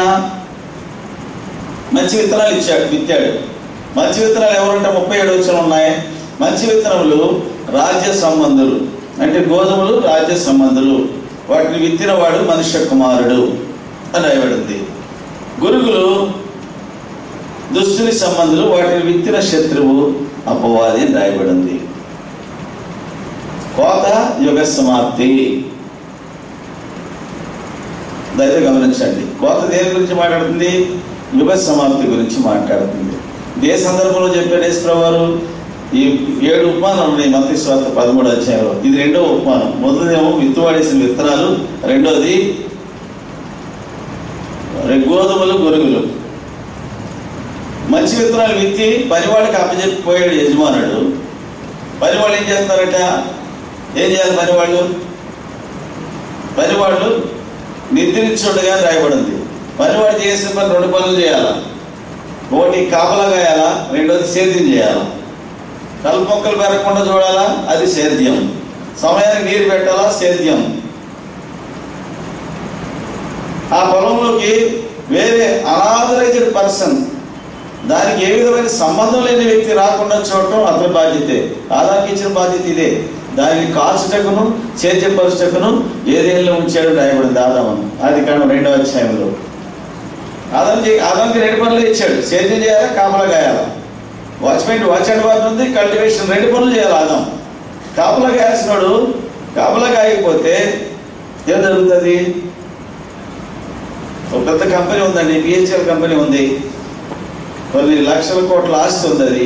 మంచి విత్తనాలు విత్తాడు. మంచి విత్తనాలు ఎవరంటే 37 వచనాలు ఉన్నాయి. మంచి విత్తనములు రాజ్య సంబంధులు, అంటే గోధుమలు రాజ్య సంబంధులు, వాటిని విత్తిన వాడు మనుష్య కుమారుడు అని రాయబడింది. గురుగులు దుష్టుని సంబంధులు, వాటిని విత్తిన శత్రువు అపవాది అని రాయబడింది. కోత యుగ సమాప్తి. దయతో గమనించండి, కోత దేని గురించి మాట్లాడుతుంది? యుగ సమాప్తి గురించి మాట్లాడుతుంది. ఇదే సందర్భంలో చెప్పాడు యేసుప్రభువు వారు, ఈ 7 ఉపమానాలు ఉన్నాయి మత్తయి సువార్త 13వ అధ్యాయంలో. ఇది 2వ ఉపమానం. మొదటిదేమో విత్తువాడేసిన విత్తనాలు, రెండోది గోధుమలు గొరుగులు. మంచి విత్తనాలు విత్తి పనివాడికి అప్పచెప్పిపోయాడు యజమానుడు. పనివాళ్ళు ఏం చేస్తారట? ఏం చేయాలి పనివాళ్ళు నిద్రించుండగా రాయబడింది. పనివాడు చేసిన పని 2 పనులు చేయాలా. ఒకటి కాపలా కాయాలా, రెండోది సేద్యం చేయాలా. కలుపు మొక్కలు పెరగకుండా చూడాలా, అది సేద్యం. సమయానికి నీరు పెట్టాలా, సేద్యం. ఆ పొలంలోకి వేరే అనాథరైజ్డ్ పర్సన్, దానికి ఏ విధమైన సంబంధం లేని వ్యక్తి రాకుండా చూడటం అతని బాధ్యతే. ఆదానికి ఇచ్చిన బాధ్యత ఇదే. దానికి కాల్చుటకును సేద్యపరుచుటకును ఏదేళ్ళు ఉంచాడు రాయబడింది ఆదామును. ఆదికాండం 2వ అధ్యాయంలో. ఆదాముకి 2 పనులు ఇచ్చాడు. సేద్యం చేయాలా, కాపలా కాయాలా. వాచ్ అండ్ వార్డ్ ఉంది, కల్టివేషన్, 2 పనులు చేయాలి ఆదాం. కాపలా కాయాల్సినాడు కాపలా కాయకపోతే ఏం జరుగుతుంది? ఒక పెద్ద కంపెనీ ఉందండి, బిహెచ్ఎల్ కంపెనీ ఉంది, కొన్ని లక్షల కోట్ల ఆస్తి ఉంది. అది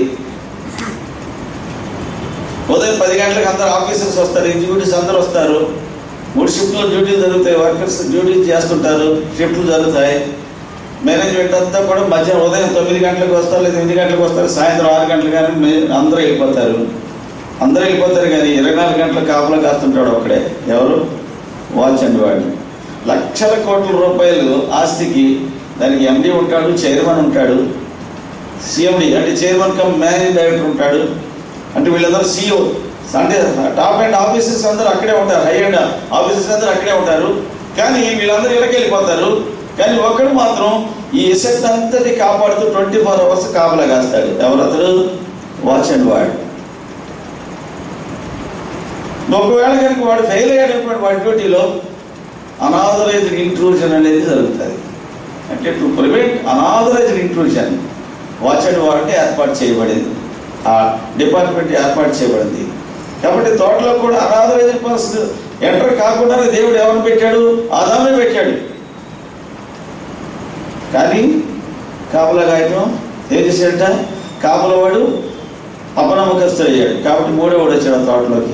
ఉదయం 10 గంటలకు అందరు ఆఫీసర్స్ వస్తారు, ఎగ్జిక్యూటివ్స్ అందరూ వస్తారు. 3 షిఫ్ట్లో డ్యూటీలు జరుగుతాయి. వర్కర్స్ డ్యూటీలు చేస్తుంటారు, షిఫ్ట్లు జరుగుతాయి. మేనేజ్మెంట్ అంతా కూడా మధ్యాహ్నం ఉదయం 9 గంటలకు వస్తారు, లేదా 8 గంటలకు వస్తారు, సాయంత్రం 6 గంటలు కానీ అందరూ వెళ్ళిపోతారు. కానీ 24 గంటల కాపలా కాస్తుంటాడు ఒకడే. ఎవరు? Watch and ward. లక్షల కోట్ల రూపాయలు ఆస్తికి దానికి ఎండి ఉంటాడు, చైర్మన్ ఉంటాడు, సిఎండి అంటే చైర్మన్ కమ్ మేనేజింగ్ డైరెక్టర్ ఉంటాడు. అంటే వీళ్ళందరూ సిఇఓ, అంటే టాప్ అండ్ ఆఫీసర్స్ అందరూ అక్కడే ఉంటారు, హై అండ్ ఆఫీసర్స్ అందరూ అక్కడే ఉంటారు. కానీ వీళ్ళందరూ ఇళ్ళకి వెళ్ళిపోతారు. కానీ ఒక్కడు మాత్రం ఈ ఎసెట్ అంతటి కాపాడుతూ 24 అవర్స్ కాపలా కాస్తాడు. ఎవరతడు? Watch and ward. ఒకవేళ కనుక వాడు ఫెయిల్ అయ్యాడనుకోండి వాడి డ్యూటీలో, అనాథరైజ్డ్ ఇంట్రూజన్ అనేది జరుగుతుంది. అంటే to prevent unauthorised intrusion watch and ward ఏర్పాటు చేయబడింది, ఆ డిపార్ట్మెంట్ ఏర్పాటు చేయబడింది. కాబట్టి తోటలో కూడా అనాథరైజ్డ్ పర్సన్ ఎంటర్ కాకుండానే దేవుడు ఎవరిని పెట్టాడు? ఆదామునే పెట్టాడు. కానీ కాపలా కాయటం ఏం చేశాడట? కాపలవాడు అపనమ్మకస్తుడు అయ్యాడు. కాబట్టి 3వ వాడు వచ్చాడు ఆ తోటలోకి.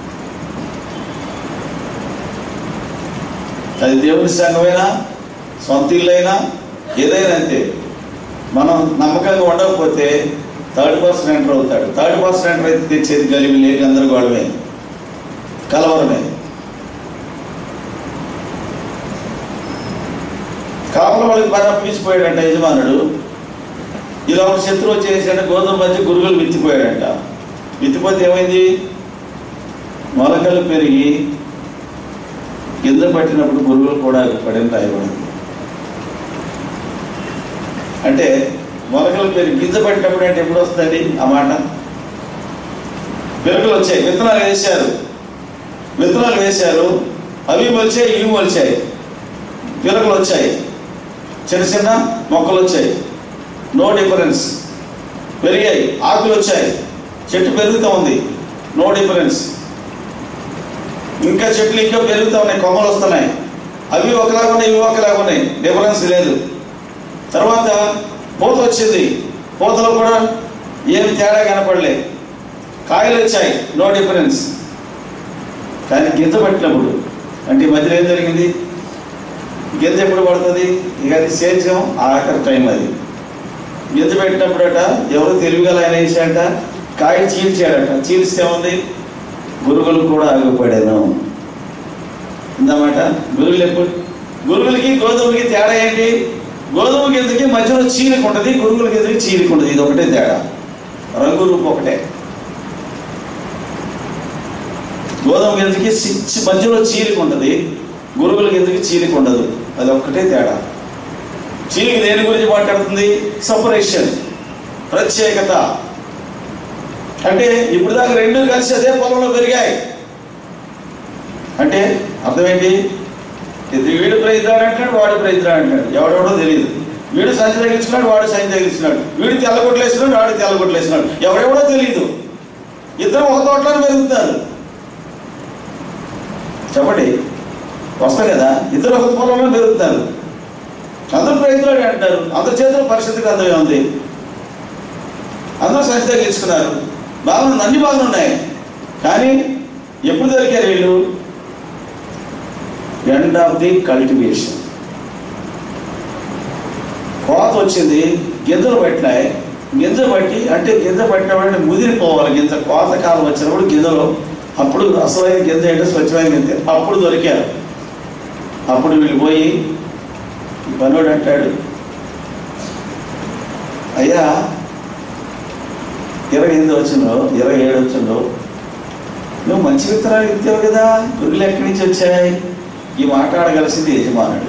అది దేవుని సంఘమైనా, సొంత ఇల్లు అయినా, ఏదైనా అంతే. మనం నమ్మకంగా ఉండకపోతే 3rd పర్సన్ ఎంటర్ అవుతాడు. 3rd పర్సన్ ఎంటర్ అయితే తెచ్చేది గలిబి లేదు, గందరగోళమే, కలవరమే. కాపల వాళ్ళకి పని అప్పించిపోయాడంట యజమానుడు. ఇలా ఒక శత్రువు వచ్చేసాడంటే గోధుమ మధ్య గురుగులు విత్తిపోయాడంట. విత్తిపోతే ఏమైంది? మొలకలు పెరిగి కింద పట్టినప్పుడు గురుగులు కూడా పడిన రాయబడింది. అంటే మొలకలు పెరిగి గింజ పట్టినప్పుడు అంటే ఎప్పుడు వస్తుంది ఆ మాట? పిలకలు వచ్చాయి, విత్తనాలు వేశారు, అవి మొలిచాయి, ఇవి మొలిచాయి, పిలకలు వచ్చాయి, చిన్న చిన్న మొక్కలు వచ్చాయి, నో డిఫరెన్స్. పెరిగాయి, ఆకులు వచ్చాయి, చెట్టు పెరుగుతూ ఉంది, నో డిఫరెన్స్. ఇంకా చెట్లు ఇంకా పెరుగుతూ ఉన్నాయి, కొమ్మలు వస్తున్నాయి, అవి ఒకలాగా ఉన్నాయి, ఇవి ఒకలాగా ఉన్నాయి, డిఫరెన్స్ లేదు. తర్వాత పూత వచ్చింది, పూతలో కూడా ఏమి తేడా కనపడలే. కాయలు వచ్చాయి, నో డిఫరెన్స్. కానీ గింజ పట్టినప్పుడు అంటే ఈ మధ్యలో ఏం జరిగింది? గింజ ఎప్పుడు పడుతుంది? ఇక అది సేద్యం ఆఖరి టైం. అది గింజ పెట్టినప్పుడట ఎవరు తెలివిగల ఆయన వేసాడట, కాయ చీల్చాడట. చీల్స్తే ఉంది, గురుగులు కూడా ఆగిపోయాను అన్నమాట. గురుగులకి గోధుమలకి తేడా ఏంటి? గోధుమ గింజకి మధ్యలో చీలిక ఉంటుంది, గురుగుల గింజకి చీలిక ఉంటుంది. ఇది ఒకటే తేడా, రంగు రూపు ఒకటే. గోధుమ గింజకి మధ్యలో చీలిక ఉంటుంది, గురుగుల గింజకి చీలిక ఉండదు. అది ఒక్కటే తేడా. చీలిక దేని గురించి మాట్లాడుతుంది? సపరేషన్, ప్రత్యేకత. అంటే ఇప్పుడు దాకా 2 కలిసి అదే పొలంలో పెరిగాయి అంటే అర్థం ఏంటి? వీడు ప్రయత్నాడు అంటాడు, వాడు ప్రయత్నాడు అంటాడు, ఎవడెవడో తెలియదు. వీడు సంచి తగిలించున్నాడు, వాడు సంచి తగిలించున్నాడు, వీడు తెల్లగొట్లేస్తున్నాడు, వాడు తెల్లగొట్లేస్తున్నాడు, ఎవడెవడో తెలియదు. ఇద్దరు ఒక తోటలో పెరుగుతారు. చెప్పండి, వస్తాయి కదా. ఇద్దరు ఒక పొలంలో పెరుగుతారు, అందరూ రైతులు అంటారు, అందరి చేతిలో పరిస్థితి గ్రంథమే ఉంది, అందరూ సహిత గెలుచుకున్నారు, బాగుంది, అన్ని బాగున్నాయి. కానీ ఎప్పుడు దొరికారు వీళ్ళు? End of the cultivation. కోత వచ్చింది, గింజలు పట్టినాయి. గింజ పట్టి అంటే గింజ పట్టినప్పుడు ముదిరిపోవాలి. గింజ కోత కాలం వచ్చినప్పుడు గింజలు, అప్పుడు అసలైన గింజ అంటే స్వచ్ఛమైన గింజ, అప్పుడు దొరికారు. అప్పుడు వీళ్ళు పోయి పనుడు అంటాడు, అయ్యా 28 వచ్చిందో 27 వచ్చిందో, నువ్వు మంచి విత్తనాలు ఇచ్చావు కదా, పురుగులు ఎక్కడి నుంచి వచ్చాయి? ఈ మాట అడగాల్సింది యజమానుడు.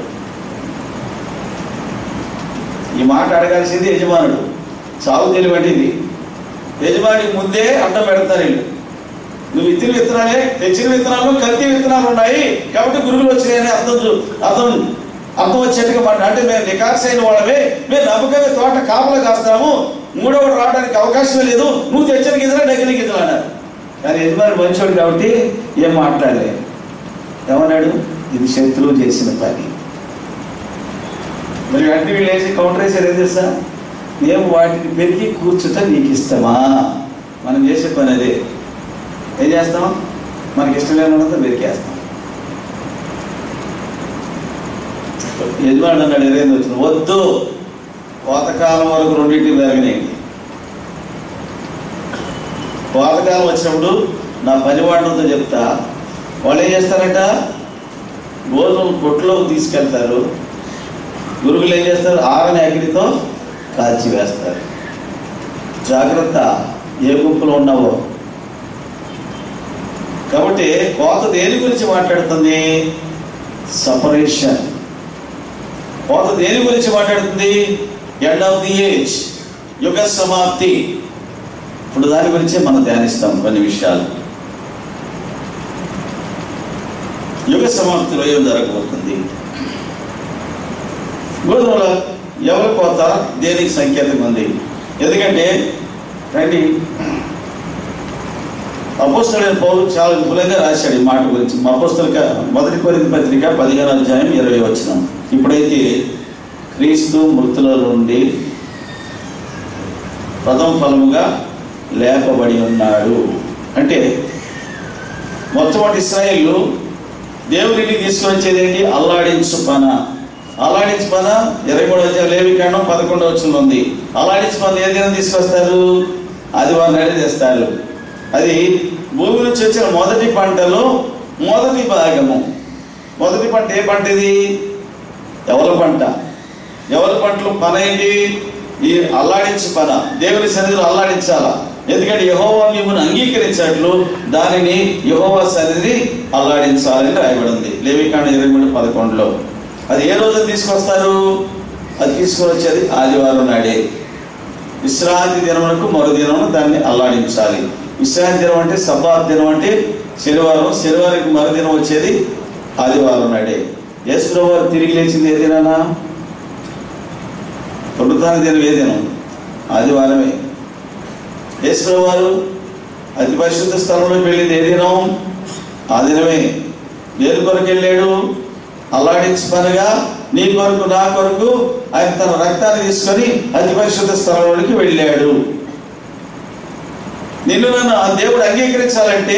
ఈ మాట అడగాల్సింది యజమానుడు. సాగు తెలివంటిది. యజమానికి ముందే అడ్డం పెడతారు వీళ్ళు. నువ్వు ఇచ్చిన విత్తనాలే, తెచ్చిన విత్తనాలు కల్తీ విత్తనాలు ఉన్నాయి కాబట్టి గురుగులు వచ్చినాయని అర్థం వచ్చేట్టుగా మాట. అంటే మేము నికార్సైన వాళ్ళమే, మేము నమ్మకమే తోట కాపలా కాస్తాము, మూడోడు రావడానికి అవకాశమే లేదు, నువ్వు తెచ్చిన గిద్దలా డగ్గిన గిద్దలు అన్నారు. కానీ యజమాని మంచోడు కాబట్టి ఏం మాట్లాడలేదు. ఏమన్నాడు? ఇది శత్రువు చేసిన పని. మరి వెంటనే వీళ్ళు వేసి కౌంటర్ వేసారు. ఏం చేస్తా, మేము వాటిని పెరిగి కూర్చుంట నీకు ఇష్టమా? మనం చేసే పని అదే. ఏం చేస్తాం? మనకి ఇష్టం లేనంతా పెరికేస్తాం. యజమానుడు అన్నాడు 28 వచ్చిన, వద్దు, కోతకాలం వరకు రెండింటికి పెరగనేయండి. కోతకాలం వచ్చినప్పుడు నా పని వాళ్ళతో చెప్తా, వాళ్ళు ఏం చేస్తారట, గోధుమ కొట్టులోకి తీసుకెళ్తారు, గురుగులు ఏం చేస్తారు, ఆరని అగ్నితో కాల్చివేస్తారు. జాగ్రత్త, ఏ గుంపులో ఉన్నావో. కాబట్టి కోత దేని గురించి మాట్లాడుతుంది? సపరేషన్. కోత దేని గురించి మాట్లాడుతుంది? ఎండ్ ఆఫ్ ది ఏజ్, యుగ సమాప్తి. ఇప్పుడు దాని గురించి మనం ధ్యానిస్తాం కొన్ని విషయాలు. యుగ సమాప్తిలో ఏం జరగబోతుంది? గోధుమల ఎవరి కోత దేనికి సంకేతం ఉంది? ఎందుకంటే రండి, అపోస్తలుడైన పౌలు చాలా విపులంగా రాశాడు ఈ మాట గురించి. మొదటి కొరింథీ పత్రిక 15వ అధ్యాయం 20వ వచనం. ఇప్పుడైతే క్రీస్తు మృతుల నుండి ప్రథమ ఫలముగా లేపబడి ఉన్నాడు అంటే, మొట్టమొదటి ఇశ్రాయేలు దేవుడిని తీసుకువచ్చేది ఏంటి? అల్లాడించు పన. అల్లాడించు పన 23వ అధ్యాయం లేవికాండం 11వ వచనంలో ఉంది. అల్లాడించు పన ఏ దినం తీసుకొస్తారు? ఆదివారం నాడే తెస్తారు. అది భూమి నుంచి వచ్చిన మొదటి పంటలో మొదటి భాగము. మొదటి పంట ఏ పంట? ఇది ఎవరి పంట? ఎవరి పంటలు పన ఏంటి? ఈ అల్లాడించు పన. దేవుని సన్నిధిలో అల్లాడించాలా, ఎందుకంటే యెహోవా మిమ్మును అంగీకరించినట్లు దానిని యెహోవా సన్నిధిని అల్లాడించాలని రాయబడింది లేవికాండం 23:11లో. అది ఏ రోజు తీసుకొస్తారు? అది తీసుకొని వచ్చేది ఆదివారం నాడే. విశ్రాంతి దినమునకు మరో దినమును దాన్ని అల్లాడించాలి. విశ్రాంతి దినం అంటే సబ్బాత్ దినం అంటే శనివారం, శనివారానికి మరుదినం వచ్చేది ఆదివారం నాడే. యేసు ప్రభువు తిరిగి లేచింది ఏ దినానా? పునరుత్థాన దినం ఏ దినం? ఆదివారమే. యేసు ప్రభువు అతి పరిశుద్ధ స్థలంలోకి వెళ్ళింది ఏ దినం? ఆ దినమే. దేని కొరకు వెళ్ళాడు? అల్లాడించి పనిగా నీ కొరకు నా కొరకు ఆయన తన రక్తాన్ని తీసుకొని అతి పరిశుద్ధ స్థలంలోకి వెళ్ళాడు. నిన్ను నన్ను ఆ దేవుడు అంగీకరించాలంటే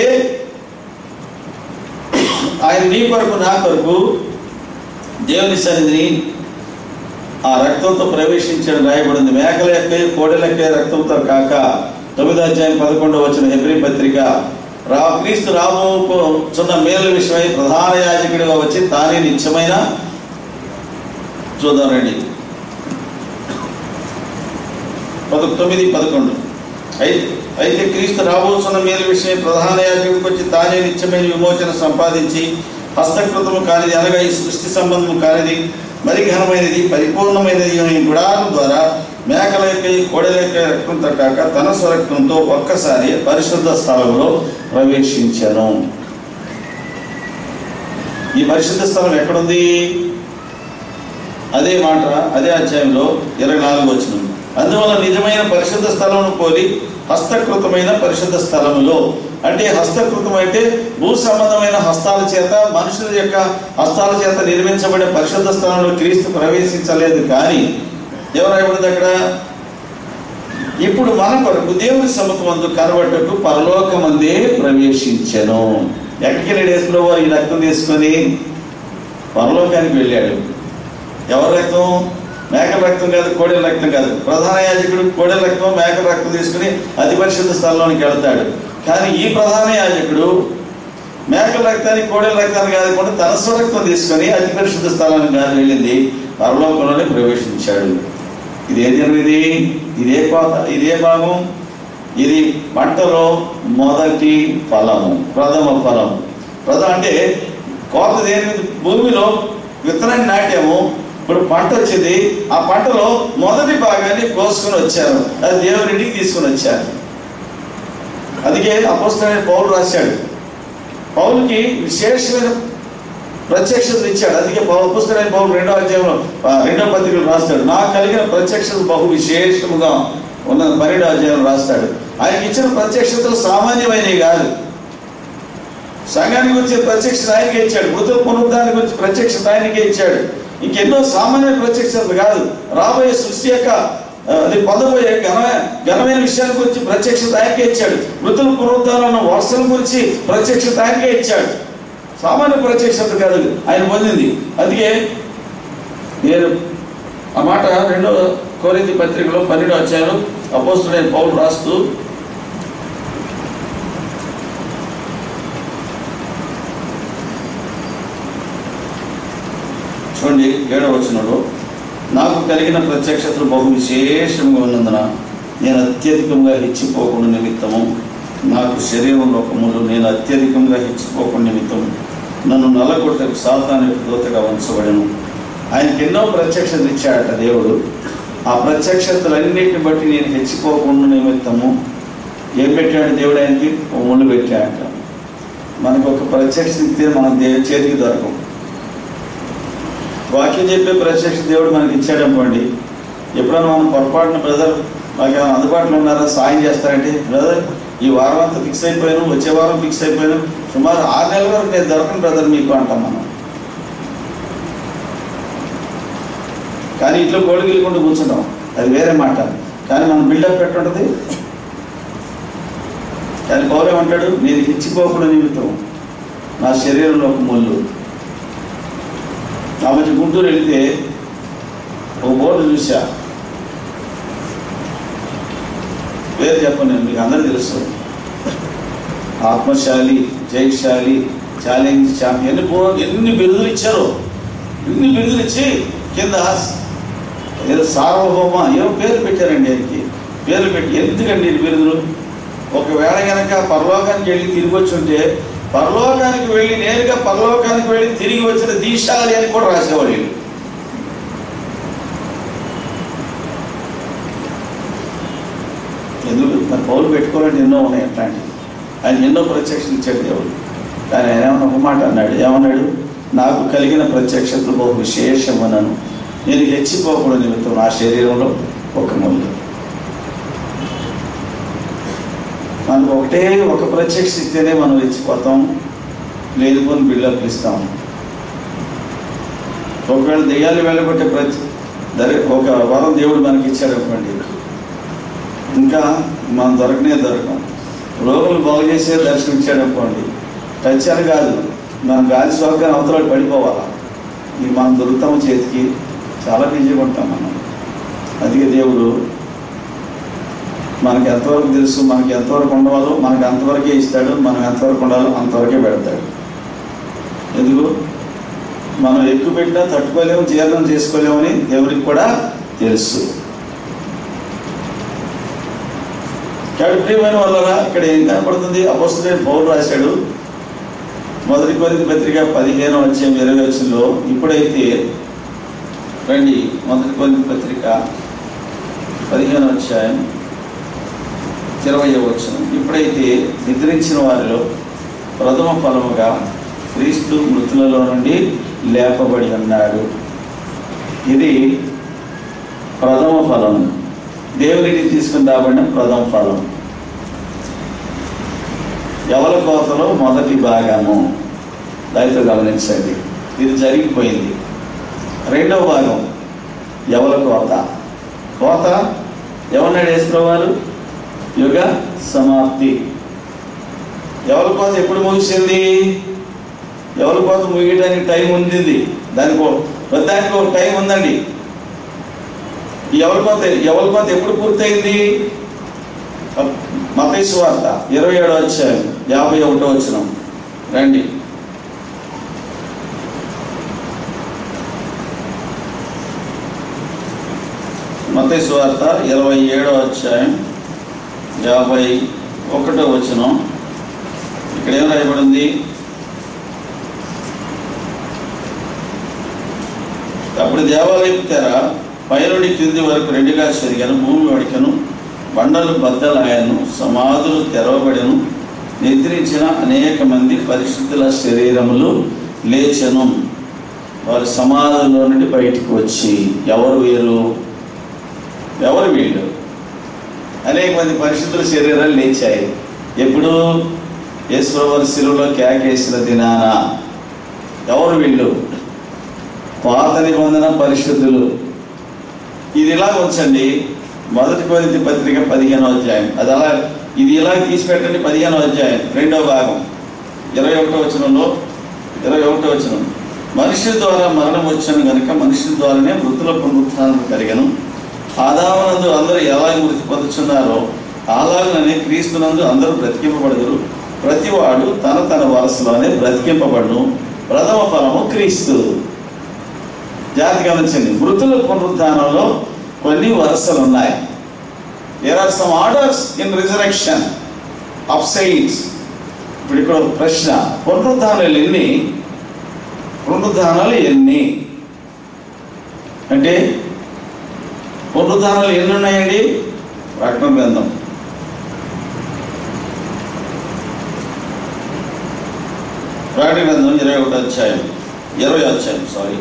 ఆయన నీ కొరకు నా కొరకు దేవుని సన్నిధిని ఆ రక్తంతో ప్రవేశించడం రాయబడింది. మేకల యొక్క కోడెల యొక్క రక్తంతో కాక 9వ అధ్యాయం 11వ వచనం హెబ్రీ పత్రిక. క్రీస్తు రాబోచున్న మేలు విషయమై ప్రధాన యాజకుడిగా వచ్చి తానే నిత్యమైన చూద్దాం రండి 9:11. అయితే క్రీస్తు రాబోతున్న మేలు విషయం ప్రధాన యాజకుడికి వచ్చి తానే నిత్యమైన విమోచన సంపాదించి హస్తకృతము కానిది, అనగా ఈ సృష్టి సంబంధము కానిది, మరి ఘనమైనది, పరిపూర్ణమైనది గుడారం ద్వారా మేకల యొక్క కోడెల యొక్క రక్తంతో కాక తన స్వరక్తంతో ఒక్కసారి పరిశుద్ధ స్థలంలో ప్రవేశించను. ఈ పరిశుద్ధ స్థలం ఎక్కడుంది? అదే మాట అదే అధ్యాయంలో 24వ వచనం. అందువల్ల నిజమైన పరిశుద్ధ స్థలమును పోలి హస్తకృతమైన పరిశుద్ధ స్థలములో అంటే హస్తకృతం అయితే భూ సంబంధమైన హస్తాల చేత, మనుషుల యొక్క హస్తాల చేత నిర్మించబడే పరిశుద్ధ స్థలంలో క్రీస్తు ప్రవేశించలేదు. కానీ ఎవరు అయిపోయింది అక్కడ? ఇప్పుడు మన కొరకు దేవుని సముఖమందు కనబడ్డట్టు పరలోకమందే ప్రవేశించెను. ఎక్కడికి వెళ్ళాడు యేసుప్రభు వారు? ఈ రక్తం తీసుకొని పరలోకానికి వెళ్ళాడు. ఎవరి రక్తం? మేకల రక్తం కాదు, కోడెల రక్తం కాదు. ప్రధాన యాజకుడు కోడెల రక్తం, మేకల రక్తం తీసుకుని అతి పరిశుద్ధ స్థలంలోనికి వెళ్తాడు. కానీ ఈ ప్రధాన యాజకుడు మేకల రక్తానికి, కోడెల రక్తాన్ని కాకుండా తన స్వరక్తం తీసుకొని అతి పరిశుద్ధ స్థలానికి కాదు వెళ్ళింది, పరలోకంలోనే ప్రవేశించాడు. ఇదే దినం, ఇదే కోత, ఇదే భాగం. ఇది పంటలో మొదటి ఫలము, ప్రథమ ఫలం. అంటే కోత దేని మీద? భూమిలో విత్తనాన్ని నాటాము, ఇప్పుడు పంట వచ్చింది. ఆ పంటలో మొదటి భాగాన్ని కోసుకొని వచ్చారు, అది దేవునింటికి తీసుకొని వచ్చారు. అందుకే అపోస్తలుడైన పౌలు రాశాడు, పౌలుకి విశేషమైన ప్రత్యక్షతలు ఇచ్చాడు. అందుకే అపోస్తలుడైన పౌలు 2వ అధ్యాయంలో 2వ పత్రికలు రాస్తాడు, నాకు కలిగిన ప్రత్యక్షత బహు విశేషముగా ఉన్న 12వ అధ్యాయంలో రాస్తాడు. ఆయనకి ఇచ్చిన ప్రత్యక్షతలు సామాన్యమైనవి కాదు. సంఘానికి వచ్చే ప్రత్యక్షత ఆయనకే ఇచ్చాడు, మృతుల పునరుద్ధానికి వచ్చే ప్రత్యక్షత ఆయనకే ఇచ్చాడు. ఇంకెన్నో సామాన్య ప్రత్యక్షతలు కాదు, రాబోయే సృష్టి యొక్క అది పొందబోయే ఘనమైన విషయాల గురించి ప్రత్యక్షత ఆయనకే ఇచ్చాడు. మృతుల పునరుద్ధానం వర్షం గురించి ప్రత్యక్షత ఆయనకే ఇచ్చాడు. సామాన్య ప్రత్యక్షత కాదు ఆయన పొందింది. అందుకే నేను ఆ మాట 2వ కొరింథీ పత్రికలో 12వ అధ్యాయంలో అపోస్తలుడైన పౌలు రాస్తూ, చూడండి 7వ వచనంలో, నాకు కలిగిన ప్రత్యక్షతలు బహు విశేషంగా ఉన్నందున నేను అత్యధికంగా హెచ్చిపోకుండా నిమిత్తము, నాకు శరీరంలో ఒక ముళ్ళు, నేను అత్యధికంగా హెచ్చిపోకుండా నిమిత్తము నన్ను నల్లగొట్టకు సాతాను దూతగా ఉంచబడను. ఆయనకి ఎన్నో ప్రత్యక్షతలు ఇచ్చాడట దేవుడు. ఆ ప్రత్యక్షతలన్నిటిని బట్టి నేను హెచ్చిపోకుండా నిమిత్తము ఏం పెట్టాడు దేవుడు? ఆయనకి ఒక ముళ్ళు పెట్టాడట. మనకు ఒక ప్రత్యక్షత ఇస్తే మనం దేవుడి చేతికి దొరకం. వాక్యం చెప్పే ప్రత్యక్ష దేవుడు మనకి ఇచ్చాడు అనుకోండి, ఎప్పుడైనా మనం పొరపాటున బ్రదర్ మాకు ఏమైనా అందుబాటులో ఉన్నారా, సాయం చేస్తారంటే, బ్రదర్ ఈ వారం అంతా ఫిక్స్ అయిపోయాను, వచ్చే వారం ఫిక్స్ అయిపోయాను, సుమారు 6 నెలల వరకు నేను దొరకను బ్రదర్ మీకు అంటాం మనం. కానీ ఇంట్లో కోడికి వెళ్ళకుండా కూర్చుంటాం, అది వేరే మాట. కానీ మనం బిల్డప్ పెట్టుంటుంది. కానీ పౌలు ఏమంటాడు? నేను హెచ్చిపోకుండా నిమిత్తం నా శరీరంలో ఒక ముళ్ళు. ఆ మధ్య గుంటూరు వెళితే ఒక బోర్డు చూసా, పేరు చెప్పను నేను, మీకు అందరూ తెలుసు, ఆత్మశాలి, జయశాలి, ఛాలెంజ్ ఛాంపియన్, ఎన్ని బిరుదులు ఇచ్చారో. ఎన్ని బిరుదులు ఇచ్చి కింద ఏదో సార్వభౌమ ఏమో పేర్లు పెట్టారండి. ఆయనకి పేర్లు పెట్టి, ఎందుకండి ఈ బిరుదులు? ఒకవేళ కనుక పరలోకానికి వెళ్ళి తిరిగి వచ్చి ఉంటే, పరలోకానికి వెళ్ళి నేరుగా పరలోకానికి వెళ్ళి తిరిగి వచ్చిన దీశాలి అని కూడా రాసేవాళ్ళు. ఎందుకు? మరి పౌలు పెట్టుకోవాలంటే ఎన్నో ఉన్నాయి అట్లాంటివి. ఆయన ఎన్నో ప్రత్యక్షలు ఇచ్చాడు దేవుడు. కానీ ఆయన ఏమన్నా ఒక మాట అన్నాడు, ఏమన్నాడు? నాకు కలిగిన ప్రత్యక్షతలు బహు విశేషమనను, నేను హెచ్చిపోకుండా నిమిత్తం నా శరీరంలో ఒక ముళ్ళు. మనకు ఒక ప్రత్యక్ష ఇస్తేనే మనం రెచ్చిపోతాం, లేనిపోని బిల్డప్లు ఇస్తాం. ఒకవేళ దెయ్యాలు వెళ్ళగొట్టే ఒక వరం దేవుడు మనకి ఇచ్చాడు అనుకోండి, ఇంకా మనం దొరకం. రోగులు బాగు చేసే దర్శనం ఇచ్చాడు అనుకోండి, టచ్ అని కాదు, మనం గాలి సోకగానే అవతల పడిపోవాలా. ఇది మనం దొరుకుతాము చేతికి, చాలా బిజీగా ఉంటాం మనం. అందుకే దేవుడు మనకి ఎంతవరకు తెలుసు, మనకి ఎంతవరకు ఉండవాలో మనకి అంతవరకే ఇస్తాడు, మనం ఎంతవరకు ఉండాలో అంతవరకే పెడతాడు. ఎందుకు? మనం ఎక్కువ పెట్టినా తట్టుకోలేము, జీర్ణం చేసుకోలేమని దేవుడికి కూడా తెలుసు. కాబట్టి ప్రియమైన వాళ్ళరా, ఇక్కడ ఏం కనపడుతుంది? అపోస్తలుడైన పౌలు రాశాడు, 1 కొరింథీ పత్రిక 15వ అధ్యాయం 20వ వచనంలో, ఇప్పుడైతే రండి 1 కొరింథీ పత్రిక 15వ అధ్యాయం 20వ వచనం, ఇప్పుడైతే నిద్రించిన వారిలో ప్రథమ ఫలముగా క్రీస్తు మృతులలో నుండి లేపబడి ఉన్నాడు. ఇది ప్రథమ ఫలం, దేవునికి తీసుకుని రాబడిన ప్రథమ ఫలం. యవల కోతలో మొదటి భాగము. దయతో గమనించండి, ఇది జరిగిపోయింది. రెండవ భాగం యవల కోత. కోత ఎవరినాడు యేసుప్రభువారు? యుగ సమాప్తి. యవల కోత ఎప్పుడు ముగిసింది? యవల కోత ముగియడానికి టైం ఉంది. దానికి ఒక టైం ఉందండి. ఈ యవల కోత ఎప్పుడు పూర్తయింది? మత్తయి సువార్త 27వ అధ్యాయం 51వ వచనం రండి. మత్తయి సువార్త 27వ అధ్యాయం 51వ వచనం. ఇక్కడ ఏం రాయబడింది? అప్పుడు దేవాలయం తెర పైనుండి కింది వరకు రెండుగా చెరిగాను, భూమి వడికను, బండలు బద్దలాయను, సమాధులు తెరవబడెను, నిద్రించిన అనేక మంది పరిశుద్ధుల శరీరములు లేచెను. వారి సమాధుల్లో నుండి బయటికి వచ్చి, ఎవరు వీరు? ఎవరు వీళ్ళు? అనేక మంది పరిశుద్ధుల శరీరాలు లేచాయి. ఎప్పుడు? యేసుప్రభువారు శిలువలో కేకేసిన దినాన. ఎవరు వీళ్ళు? పాత నిబంధన పరిశుద్ధులు. ఇది ఇలా ఉంచండి. 1 కొరింథీ పత్రిక 15వ అధ్యాయం. అది అలా, ఇది ఇలా తీసిపెట్టండి. 15వ అధ్యాయం 2వ భాగం 21వ వచనంలో 21వ వచనం. మనిషి ద్వారా మరణం వచ్చాను కనుక మనిషి ద్వారానే మృతుల పునరుత్థానం కలిగను. ఆదామునందు అందరూ ఎలా మృతి పొందుతున్నారో అలాగనే క్రీస్తునందు అందరూ బ్రతికింపబడదురు. ప్రతివాడు తన తన వరసలోనే బ్రతికింపబడును. ప్రథమ ఫలము క్రీస్తు. జాగ్రత్త గమనించండి. మృతుల పునరుత్థానంలో కొన్ని వరుసలు ఉన్నాయి. There are some orders in resurrection of saints. ఇప్పుడు ఇక్కడ ప్రశ్న, పునరుత్థానాలు ఎన్ని? పునరుత్థానాలు ఎన్ని అంటే పునరుత్థానాలు ఎన్ని ఉన్నాయండి? ప్రకటన గ్రంథం 21వ అధ్యాయం 20వ అధ్యాయం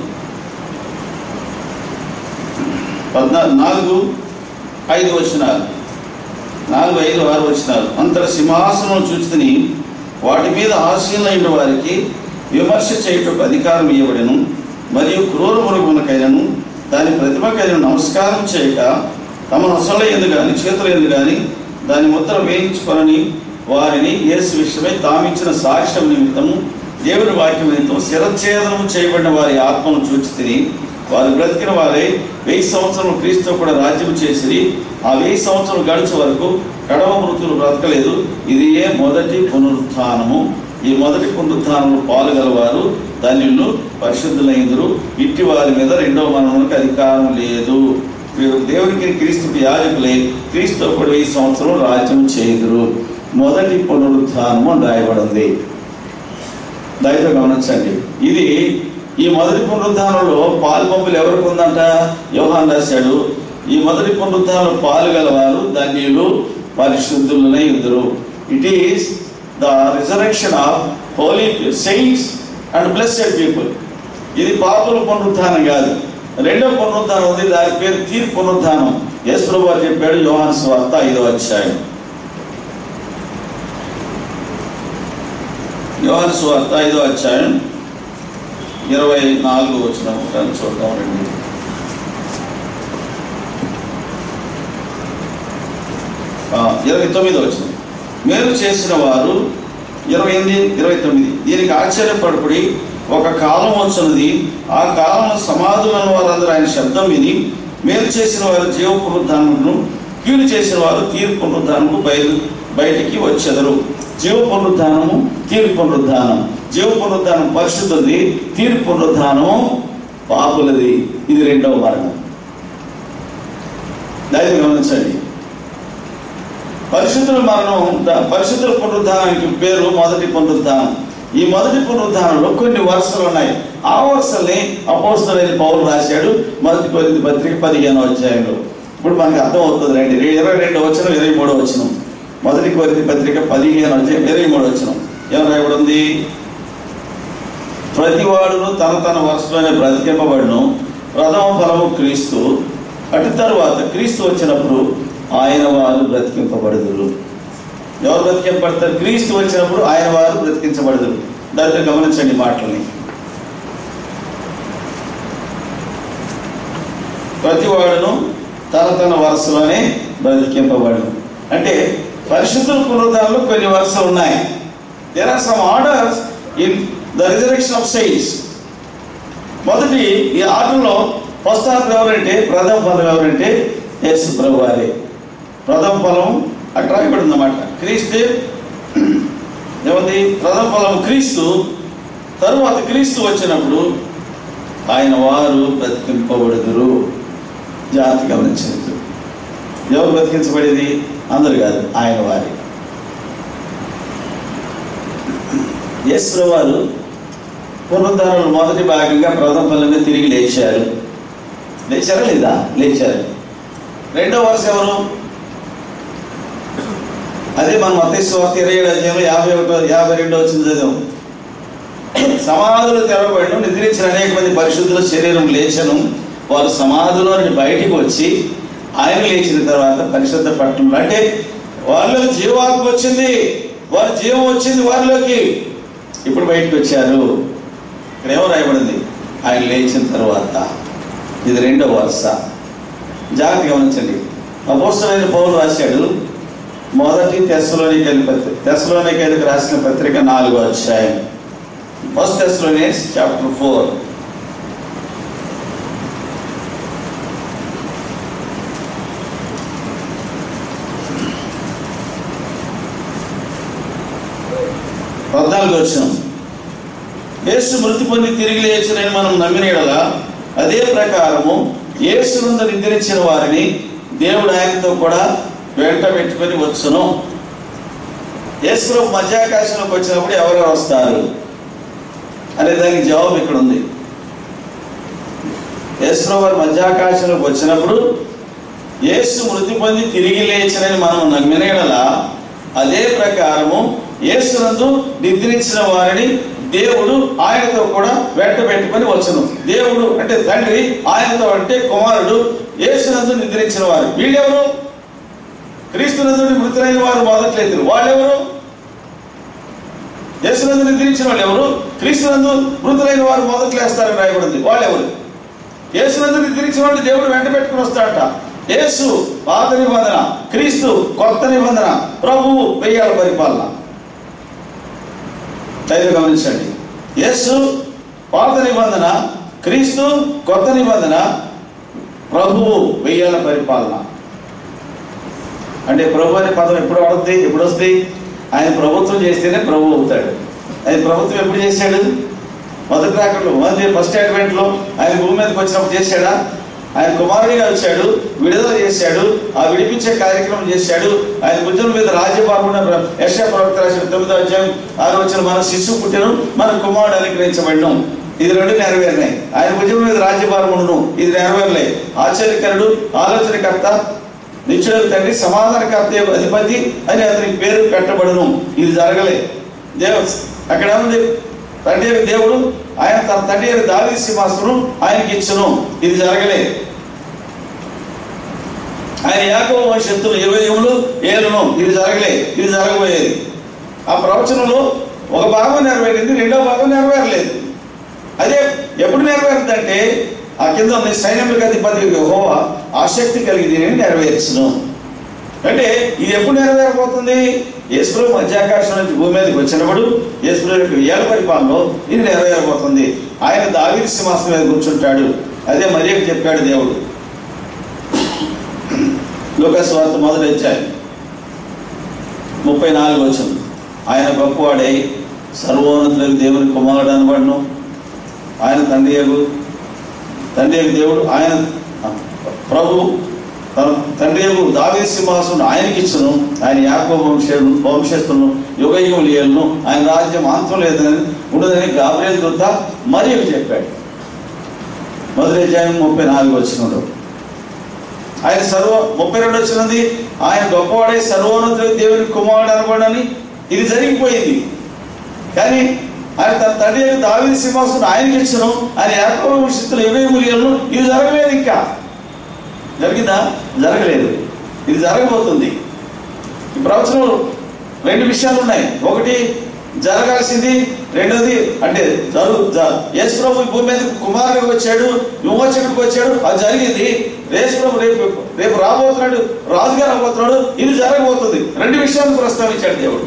4, 5 వచనాలు, 4, 5, 6 వచనాలు. అంతర సింహాసనం చూచుకుని వాటి మీద ఆసీనులైన వారికి విమర్శ చేయుటకు అధికారం ఇవ్వబడెను. మరియు క్రూర మృగములకైనను దాని ప్రతిమకైన నమస్కారం చేయక తమ నొసల యందు కానీ చేతుల యందు కానీ దాని ముద్ర వేయించుకొనని వారిని యేసు విషయమై తామిచ్చిన సాక్ష్యం నిమిత్తము దేవుని వాక్యం నిమిత్తం శిరఛేదనము చేయబడిన వారి ఆత్మను చూచితిని. వారు బ్రతికిన వారే 1000 సంవత్సరాలు క్రీస్తు కూడా రాజ్యం చేసి ఆ 1000 సంవత్సరాలు గడిచే వరకు కడవ మృతులు బ్రతకలేదు. ఇది మొదటి పునరుత్థానము. ఈ మొదటి పునరుత్థానంలో పాల్గొలవారు ధన్యులు, పరిశుద్ధులైందురు. ఇట్టి వారి మీద రెండవ మరణానికి అధికారం లేదు. వీరు దేవునికి క్రీస్తుకు యాజకులై క్రీస్తు కూడా 1000 సంవత్సరం రాజ్యం చేయుదురు. మొదటి పునరుత్థానము అని రాయబడింది. దయతో గమనించండి. ఇది ఈ మొదటి పునరుత్థానంలో పాలుపంపులు ఎవరికి ఉందంట? యోహాను రాశాడు. ఈ మొదటి పునరుత్థానంలో పాల్గొలవారు ధన్యులు, పరిశుద్ధులై ఉందురు. It is the resurrection of holy saints and blessed people. ఇది పాపుల పునరుత్థానం కాదు. రెండవ పునరుత్థానం ఉంది, దాని పేరు తీర్పు పునరుత్థానం. యేసు ప్రభువు చెప్పాడు యోహాను సువార్త 5వ అధ్యాయం. యోహాను సువార్త 5వ అధ్యాయం 24వ వచనం చూద్దాం రండి. ఆ 29వ వచనం. మేలు చేసిన వారు 28, 29. దీనికి ఆశ్చర్యపడుకుడి, ఒక కాలం వచ్చున్నది, ఆ కాలంలో సమాధులను వారందరూ ఆయన శబ్దం విని మేలు చేసిన వారు జీవ పునరుద్ధానమును, కీడు చేసిన వారు తీర్పు పునరుద్ధానము బయటికి వచ్చెదరు. జీవ పునరుద్ధానము, తీర్పు పునరుద్ధానం. జీవ పునరుద్ధానం పరిశుద్ధులది, తీర్పు పునరుద్ధానము పాపులది. ఇది రెండవ మరణం. దయచేసి గమనించండి. పరిశుద్ధుల మరణం, పరిశుద్ధుల పునరుద్ధానానికి పేరు మొదటి పునరుద్ధానం. ఈ మొదటి పునరుద్ధానంలో కొన్ని వరుసలు ఉన్నాయి. ఆ వరుసల్ని అపోస్తలుడైన పౌలు రాశాడు 1 కొరింథీ పత్రిక 15వ అధ్యాయంలో. ఇప్పుడు మనకి అర్థం అవుతుంది రండి. 22వ వచనం, 23వ వచనం. 1 కొరింథీ పత్రిక 15వ అధ్యాయం 23వ వచనం ఏమని రాయబడింది? ప్రతివాడును తన తన వరుసలోనే బ్రతికింపబడును. ప్రథమ ఫలము క్రీస్తు. అటు తరువాత క్రీస్తు వచ్చినప్పుడు ఆయన వారు బ్రతికింపబడుదురు. ఎవరు బ్రతికింపబడతారు? క్రీస్తు వచ్చినప్పుడు ఆయన వారు బ్రతికించబడతారు. దాంట్లో గమనించండి మాటలని. ప్రతి వాడును తన తన వరుసలోనే బ్రతికింపబడు. అంటే పరిశుద్ధుల పునరుద్ధానంలో కొన్ని వరుసలు ఉన్నాయి. There are some orders in the resurrection of saints. మొదటి ఈ ఆర్డర్లో ఫస్ట్ ఆర్డర్ ఎవరంటే, ప్రథమ ఫలం ఎవరంటే యేసు ప్రభు వారే. ప్రథమ ఫలం అక్కడ రాయబడి ఉందన్నమాట. క్రీస్తు ఏమంది? ప్రథమ ఫలం క్రీస్తు. తరువాత క్రీస్తు వచ్చినప్పుడు ఆయన వారు బ్రతికింపబడుదురు. జాగ్రత్త గమనించలేదు. ఎవరు బ్రతికించబడేది? అందరు కాదు, ఆయన వారి. యేసు వారు పునరుద్ధానంలో మొదటి భాగంగా ప్రథమ ఫలంగా తిరిగి లేచారు. లేచారా లేదా? లేచారు. రెండో వరుస ఎవరు? అదే మనం మత్తయి సువార్త 27వ అధ్యాయంలో 52వ వచనం చదివాం. సమాధులు తెరవబడిన నిద్రించిన అనేక మంది పరిశుద్ధుల శరీరం లేచను. వారు సమాధిలో నుండి బయటికి వచ్చి ఆయన లేచిన తర్వాత పరిశుద్ధ పట్టణంలో, అంటే వారిలో జీవాత్మ వచ్చింది, వారి జీవం వచ్చింది వారిలోకి, ఇప్పుడు బయటకు వచ్చారు. ఇక్కడ ఏమో రాయబడింది? ఆయన లేచిన తర్వాత. ఇది రెండవ వరుస. జాగ్రత్త గమనించండి. అపోస్తలుడైన పౌలు రాశాడు మొదటి తెస్సలోనికైలకు రాసిన పత్రిక 4వ అధ్యాయం. First Thessalonians chapter 4. యేసు మృతి పొంది తిరిగి లేచినని మనం నమ్మిన యెడల అదే ప్రకారము యేసునందు నిద్రించిన వారిని దేవుడు ఆయనతో కూడా వెంట పెట్టుకొని వచ్చును. యేసు మధ్యాకాశంలోకి వచ్చినప్పుడు ఎవరెవరు వస్తారు అనే దానికి జవాబు ఇక్కడ ఉంది. యేసు వారు మధ్యాకాశంలోకి వచ్చినప్పుడు యేసు మృతి పొంది తిరిగి లేచినని మనం నమ్మిన యెడల అదే ప్రకారము యేసునందు నిద్రించిన వారిని దేవుడు ఆయనతో కూడా వెంట పెట్టుకొని వచ్చును. దేవుడు అంటే తండ్రి, ఆయనతో అంటే కుమారుడు. యేసునందు నిద్రించిన వారు వీళ్ళెవరు? క్రీస్తునందు మృతులైన వారు మొదట్లేదు. వాళ్ళెవరు? యేసునందు నిద్రించిన వాళ్ళు ఎవరు? క్రీస్తునందు మృతులైన వారు మొదట్లేస్తారని రాయబడింది. వాళ్ళెవరు? యేసునందు నిద్రించిన వాళ్ళు దేవుడు వెంట పెట్టుకుని వస్తాడట. యేసు పాత నిబంధన, క్రీస్తు కొత్త నిబంధన, ప్రభువు 1000 ఏళ్ల పరిపాలన. గమనించండి. యేసు పాత నిబంధన, క్రీస్తు కొత్త నిబంధన, ప్రభువు 1000 ఏళ్ల పరిపాలన. అంటే ప్రభు అనే పదం ఎప్పుడు వస్తుంది? ఆయన ప్రభుత్వం చేస్తేనే ప్రభు అవుతాడు. ఆయన ప్రభుత్వం ఎప్పుడు చేశాడు? మొదటి రాకడలో, ఫస్ట్ అడ్వెంట్లో ఆయన భూమి మీదకి వచ్చినప్పుడు చేశాడా? ఆయన కుమారుడిగా వచ్చాడు, విడుదల చేశాడు, ఆ విడిపించే కార్యక్రమం చేశాడు. ఆయన భుజం మీద రాజ్యభారమున యెషయా ప్రవక్త రాసిన 9వ అధ్యాయం 6వ వచనం, మన శిశువు పుట్టెను, మన కుమారుడు అనుగ్రహించబడిను. ఇది రెండు నెరవేరినాయి. ఆయన భుజం మీద రాజ్యభారమును, ఇది నెరవేరలే. ఆశ్చర్యకరుడు, ఆలోచనకర్త, నిత్యుడగు తండ్రి, సమాధానకర్త అధిపతి అని అతనికి పేరు పెట్టబడును. ఇది జరగలే. అక్కడ ఉంది తండ్రి దేవుడు ఆయన తన తండ్రి దావీదు సింహాసనం ఆయనకి ఇచ్చును. ఇది జరగలే. ఆయన యాకోబు వంశస్థులు 20 యుగములు ఏలును. ఇది జరగలే. ఇది జరగబోయేది. ఆ ప్రవచనంలో ఒక భాగం నెరవేరింది, రెండో భాగం నెరవేరలేదు. అదే ఎప్పుడు నెరవేరుతుందంటే ఆ కింద ఉంది సైన్యములకు అధిపతి యెహోవా ఆసక్తి కలిగి దీనిని నెరవేర్చును. అంటే ఇది ఎప్పుడు నెరవేరబోతుంది? యేసు మధ్యాకాశం నుంచి భూమి మీదకి వచ్చినప్పుడు యేసు 1000 ఏళ్ల పరిపాలనలో ఇది నెరవేరబోతుంది. ఆయన దావీదు సింహాసనం మీద కూర్చుంటాడు. అదే మరియకు చెప్పాడు దేవుడు. లూకా సువార్త 1వ అధ్యాయం 34వ వచనం, ఆయన గొప్పవాడై సర్వోన్నతులకు దేవుని కుమారుడు అనబడును. ఆయన తండ్రి దేవుడు, ఆయన ప్రభు తన తండ్రి దావీదు సింహాసనం ఆయనకి ఇచ్చును. ఆయన యాకోబు వంశస్థులను యుగయుగములు ఏలును. ఆయన రాజ్యం అంతం లేదని ఉండదని గాబ్రియలు దూత మరియకు చెప్పాడు. 1వ అధ్యాయం 34వ వచనంలో. ఆయన 32వ వచనం, ఆయన గొప్పవాడై సర్వోన్నతులకు దేవుని కుమారుడు అనబడని ఇది జరిగిపోయింది. కానీ ఆయన తన తండ్రి దావీదు సింహాసనం ఆయనకి ఇచ్చును. ఆయన యాకోబు వంశస్థులు యుగయుగములు ఏలును. ఇది జరగలేదు. ఇంకా జరిగిందా? జరగలేదు. ఇది జరగబోతుంది. ఈ ప్రవచనం రెండు విషయాలు ఉన్నాయి. ఒకటి జరగాల్సింది, రెండోది అంటే యేసు ప్రభు భూమి మీద కుమారుడికి వచ్చాడు, విమోచకుడికి వచ్చాడు, అది జరిగింది. యేసు ప్రభు రేపు రాబోతున్నాడు, రాజుగా రాబోతున్నాడు, ఇది జరగబోతుంది. రెండు విషయాలు ప్రస్తావించాడు దేవుడు.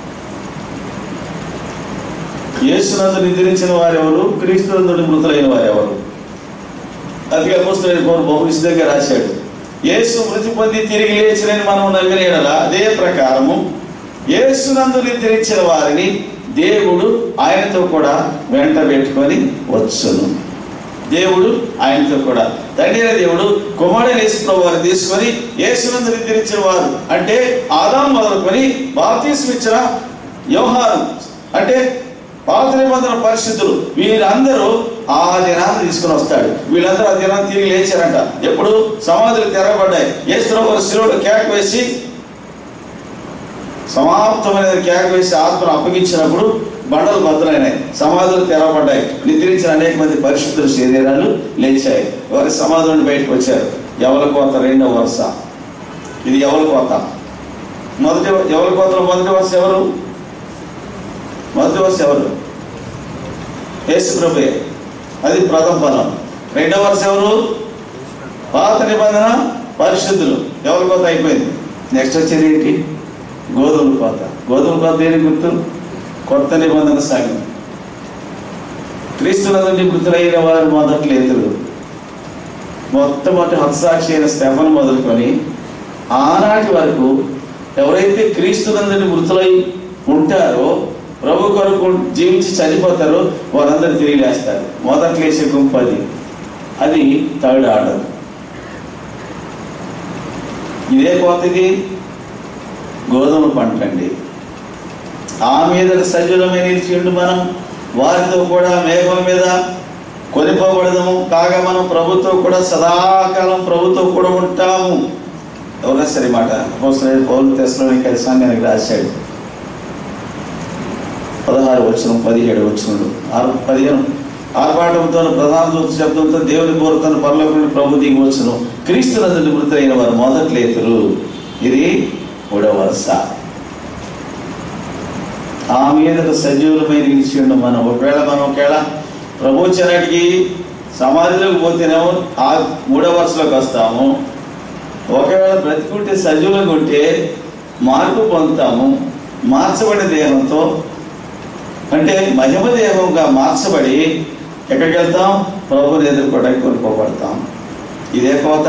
యేసునందు నిద్రించిన వారెవరు, క్రీస్తునందు మృతులైన వారెవరు? అది అపోస్తలుడైన పౌలు బహు విశదంగా రాశాడు. యేసు మృతి పొంది తిరిగి లేచినని మనం నమ్మిన యెడల అదే ప్రకారము యేసునందు నిద్రించిన వారిని దేవుడు ఆయనతో కూడా వెంట పెట్టుకొని వచ్చును. దేవుడు ఆయనతో కూడా, తండ్రి అయిన దేవుడు కుమారుడైన యేసు ప్రభువు వారిని తీసుకొని యేసునందు నిద్రించిన వారు అంటే ఆదాము మొదలుకొని బాప్తిస్మం ఇచ్చిన యోహాను అంటే పాత నిబంధన పరిశుద్ధులు, వీళ్ళందరూ ఆ దినాన్ని తీసుకుని వస్తాడు. వీళ్ళందరూ ఆ దినాన్ని తిరిగి లేచారంట. ఎప్పుడు? సమాధులు తెరవబడ్డాయి. యేసు ప్రభువు శిలువలో కేక వేసి సమాప్తమైన కేక వేసి ఆత్మను అప్పగించినప్పుడు బండలు బద్దలైనాయి, సమాధులు తెరవబడ్డాయి. నిద్రించిన అనేక మంది పరిశుద్ధుల శరీరాలు లేచాయి. వారి సమాధుల నుండి బయటకు వచ్చారు. ఎవరి కోత రెండవ వరుస. ఇది ఎవరి కోత? ఎవరి కోతలో మొదటి వరుస ఎవరు? మొదటి వరుస ఎవరు? యేసు ప్రభువే, అది ప్రథమ ఫలం. రెండవ వరుస ఎవరు? పాత నిబంధన పరిశుద్ధులు. ఎవరి కోత అయిపోయింది. నెక్స్ట్ వచ్చేది ఏంటి? గోధుమల కోత. గోధుమల కోత దేనికి గుర్తు? కొత్త నిబంధన సాగం. క్రీస్తునందు మృతులైన వారు మొదటి ఇతరులు, మొట్టమొదటి హతసాక్షి అయిన స్టెఫను మొదలుకొని ఆనాటి వరకు ఎవరైతే క్రీస్తునందు మృతులై ఉంటారో, ప్రభు కొరకు జీవించి చనిపోతారో వారందరూ తిరిగి లేస్తారు. మొదటి లేచే గుంపు అది థర్డ్ ఆర్డర్. ఇదే కోతది గోధుమ పంట అండి. ఆ మీద సజీవమే నిలిచి ఉండి మనం వారితో కూడా మేఘం మీద కొనిపోబడదాము. కాగా మనం ప్రభుతో కూడా సదాకాలం ప్రభుతో కూడా ఉంటాము. ఎవరైనా సరే మాట అపోస్తలుడైన పౌలు తెస్సలోనికైన సంఘానికి రాశాడు. 16 వచనం 17 వచనంలో 15 ఆర్భాటంతో ప్రధాన దూత శబ్దంతో దేవుని కోరుతున్న పరలోకం ప్రభు దిగి వచ్చును. క్రీస్తునందు మృతులైన వారు మొదటి లేతురు. ఇది మూడవ వరుస. ఆ మీద సజీవులపై నిలిచి ఉండం మనం. ఒకవేళ ప్రభు చెనటికి సమాధిలోకి పోతేనేమో ఆ మూడవ వరుసలోకి వస్తాము. ఒకవేళ బ్రతికుంటే సజీవులుగా ఉంటే మార్పు పొందుతాము. మార్చబడిన దేహంతో అంటే మహిమ దేహంగా మార్చబడి ఎక్కడికి వెళ్తాం? ప్రభువుని ఎదుర్కోవడానికి కొనుక్కోబడతాం. ఇదే కోత,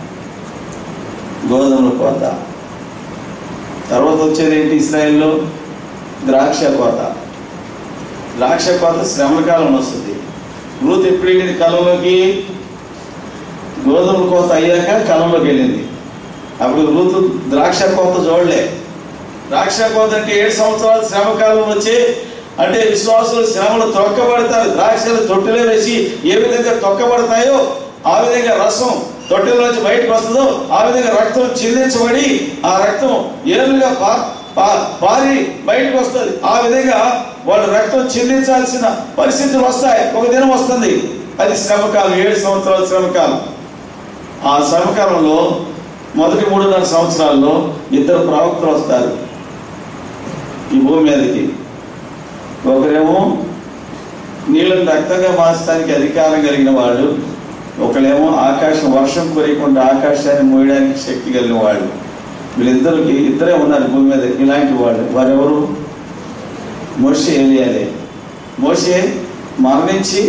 గోధుమల కోత. తర్వాత వచ్చేది ఏంటి? ఇశ్రాయేల్లో ద్రాక్ష కోత. ద్రాక్ష కోత శ్రమల కాలం వస్తుంది. రూతు ఎప్పుడు వెళ్ళింది కలంలోకి? గోధుమల కోత అయ్యాక కలంలోకి వెళ్ళింది. అప్పుడు రూతు ద్రాక్ష కోత చూడలే. ద్రాక్ష కోత అంటే 7 సంవత్సరాలు శ్రమకాలం వచ్చి అంటే విశ్వాసులు శ్రమలు తొక్కబడతారు. ద్రాక్షలు తొట్టిలో వేసి ఏ విధంగా తొక్కబడతాయో ఆ విధంగా రసం తొట్టిలో నుంచి బయటకు వస్తుందో ఆ విధంగా రక్తం చిందించబడి ఆ రక్తం ఏరులుగా పారి బయటకు వస్తుంది. ఆ విధంగా వాళ్ళు రక్తం చిందించాల్సిన పరిస్థితులు వస్తాయి. ఒక దినం వస్తుంది. అది శ్రమకాలం, 7 సంవత్సరాల శ్రమకాలం. ఆ శ్రమకాలంలో మొదటి 3.5 సంవత్సరాల్లో 2 ప్రవక్తలు వస్తారు ఈ భూమి మీదకి. ఒకరేమో నీళ్ళను రక్తంగా మార్చడానికి అధికారం కలిగిన వాడు, ఒకరేమో ఆకాశం వర్షం కురియకుండా ఆకాశాన్ని మోయడానికి శక్తి కలిగిన వాడు. ఇద్దరే ఉన్నారు భూమి మీద ఇలాంటి వాళ్ళు. వారెవరు? మోషే, ఏలియాలే. మోషే మరణించి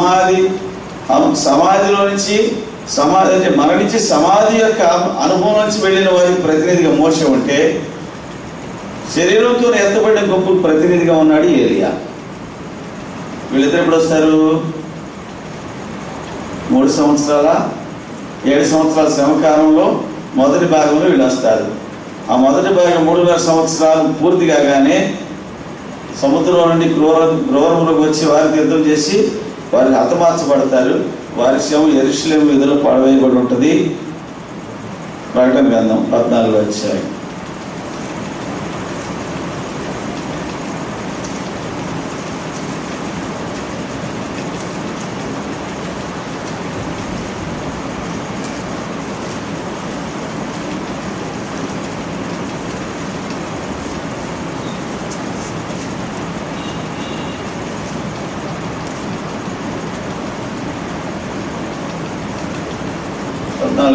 సమాధిలో నుంచి మరణించి సమాధి యొక్క అనుభవం నుంచి వెళ్ళిన వారికి ప్రతినిధిగా మోషే ఉంటే, శరీరంతో ఎత్తబడిన గుంపుకు ప్రతినిధిగా ఉన్నాడు ఏలియా. వీళ్ళిద్దరు ఎప్పుడు వస్తారు? 3 సంవత్సరాల 7 సంవత్సరాల శ్రమకాలంలో మొదటి భాగంలో వీళ్ళు వస్తారు. ఆ మొదటి భాగం 3.5 సంవత్సరాలు పూర్తి కాగానే సముద్రం నుండి క్రూరములకు వచ్చి వారికి యుద్ధం చేసి వారు హతమార్చబడతారు. వారి శవం యెరూషలేము వీధిలో పడవేయబడి ఉంటుంది. ప్రకటన గ్రంథం 14 అధ్యాయం.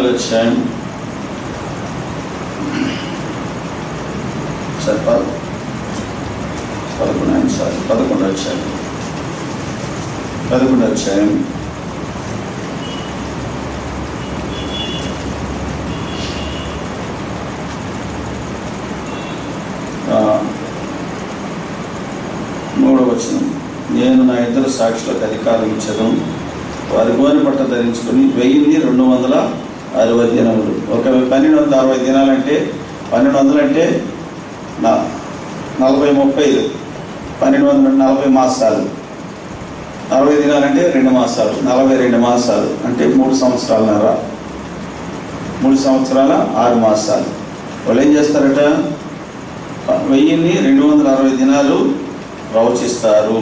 14వ అధ్యాయం 11వ అధ్యాయం 3వ వచనం. నేను నా ఇద్దరు సాక్షులకు అధికారం ఇచ్చదను, వారి గోనె పట్ట ధరించుకొని 1260 దినములు. ఒక 1260 దినాలంటే 1200 అంటే 40-30, 1240 మాసాలు. 60 దినాలంటే 2 మాసాలు, 42 మాసాలు అంటే 3 సంవత్సరాలన్నర, 3 సంవత్సరాల 6 మాసాలు. వాళ్ళు ఏం చేస్తారట? 1260 దినాలు ప్రవచిస్తారు.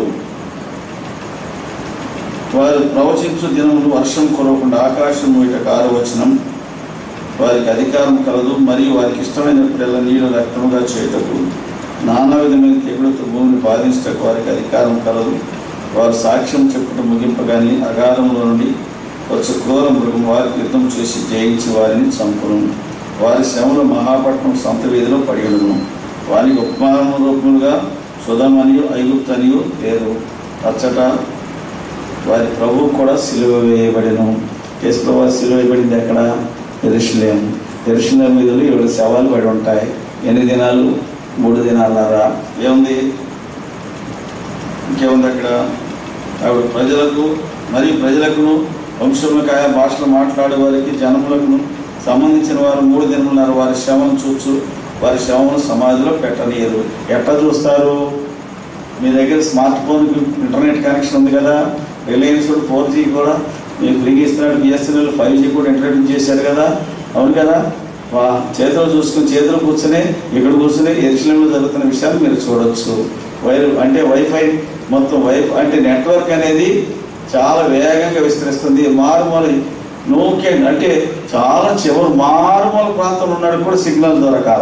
వారు ప్రవచించు దినములు వర్షం కురవకుండా ఆకాశం మూయట 6వ వచనం. వారికి అధికారం కలదు, మరియు వారికి ఇష్టమైనప్పుడల్లా నీళ్ళు రక్తముగా చేయటకు నానా విధమైన తెగులతో భూమిని బాధించటకు వారికి అధికారం కలదు. వారు సాక్ష్యం చెప్పుట ముగింపగాని అగాధంలో నుండి వచ్చే క్రూర మృగం వారికి యుద్ధం చేసి జయించి వారిని చంపును. వారి శ్రమలు మహాపట్నం సొంత వీధిలో పడియుడును. వారికి ఉపమాన రూపములుగా సుధమనియు ఐగుప్తనియు పేరు. అచ్చట వారి ప్రభువు కూడా సిలువ వేయబడిను. యేసుప్రభువు సిలువ వేయబడింది ఎక్కడ? యెరూషలేము వీధులు 7 శవాలు పడి ఉంటాయి. ఎన్ని దినాలు? 3 దినాలన్నర. ఏముంది? ఇంకేముంది అక్కడ? ఆవిడ ప్రజలకు మరియు ప్రజలకును వంశములకు ఆయా భాషలు మాట్లాడే వారికి జనములకును సంబంధించిన వారు 3 దినములన్నర వారి శ్రమను చూచు వారి శ్రమను సమాధిలో పెట్టనీయరు. ఎట్లా చూస్తారు? మీ దగ్గర స్మార్ట్ ఫోన్కి ఇంటర్నెట్ కనెక్షన్ ఉంది కదా, రిలయన్స్ కూడా 4G కూడా మీకు ఫ్రీగా ఇస్తున్నాడు, బిఎస్ఎన్ఎల్ 5G కూడా ఇంట్రడ్యూస్ చేశారు కదా, అవును కదా. చేతిలో చూసుకుని చేతిలో కూర్చొని ఇక్కడ కూర్చొని యెరూషలేములో జరుగుతున్న విషయాలు మీరు చూడవచ్చు. అంటే వైఫై మొత్తం అంటే నెట్వర్క్ అనేది చాలా వేగంగా విస్తరిస్తుంది. మారుమూల అంటే చాలా చివరి మారుమూల ప్రాంతంలో ఉన్నాడు కూడా సిగ్నల్ దొరకాల.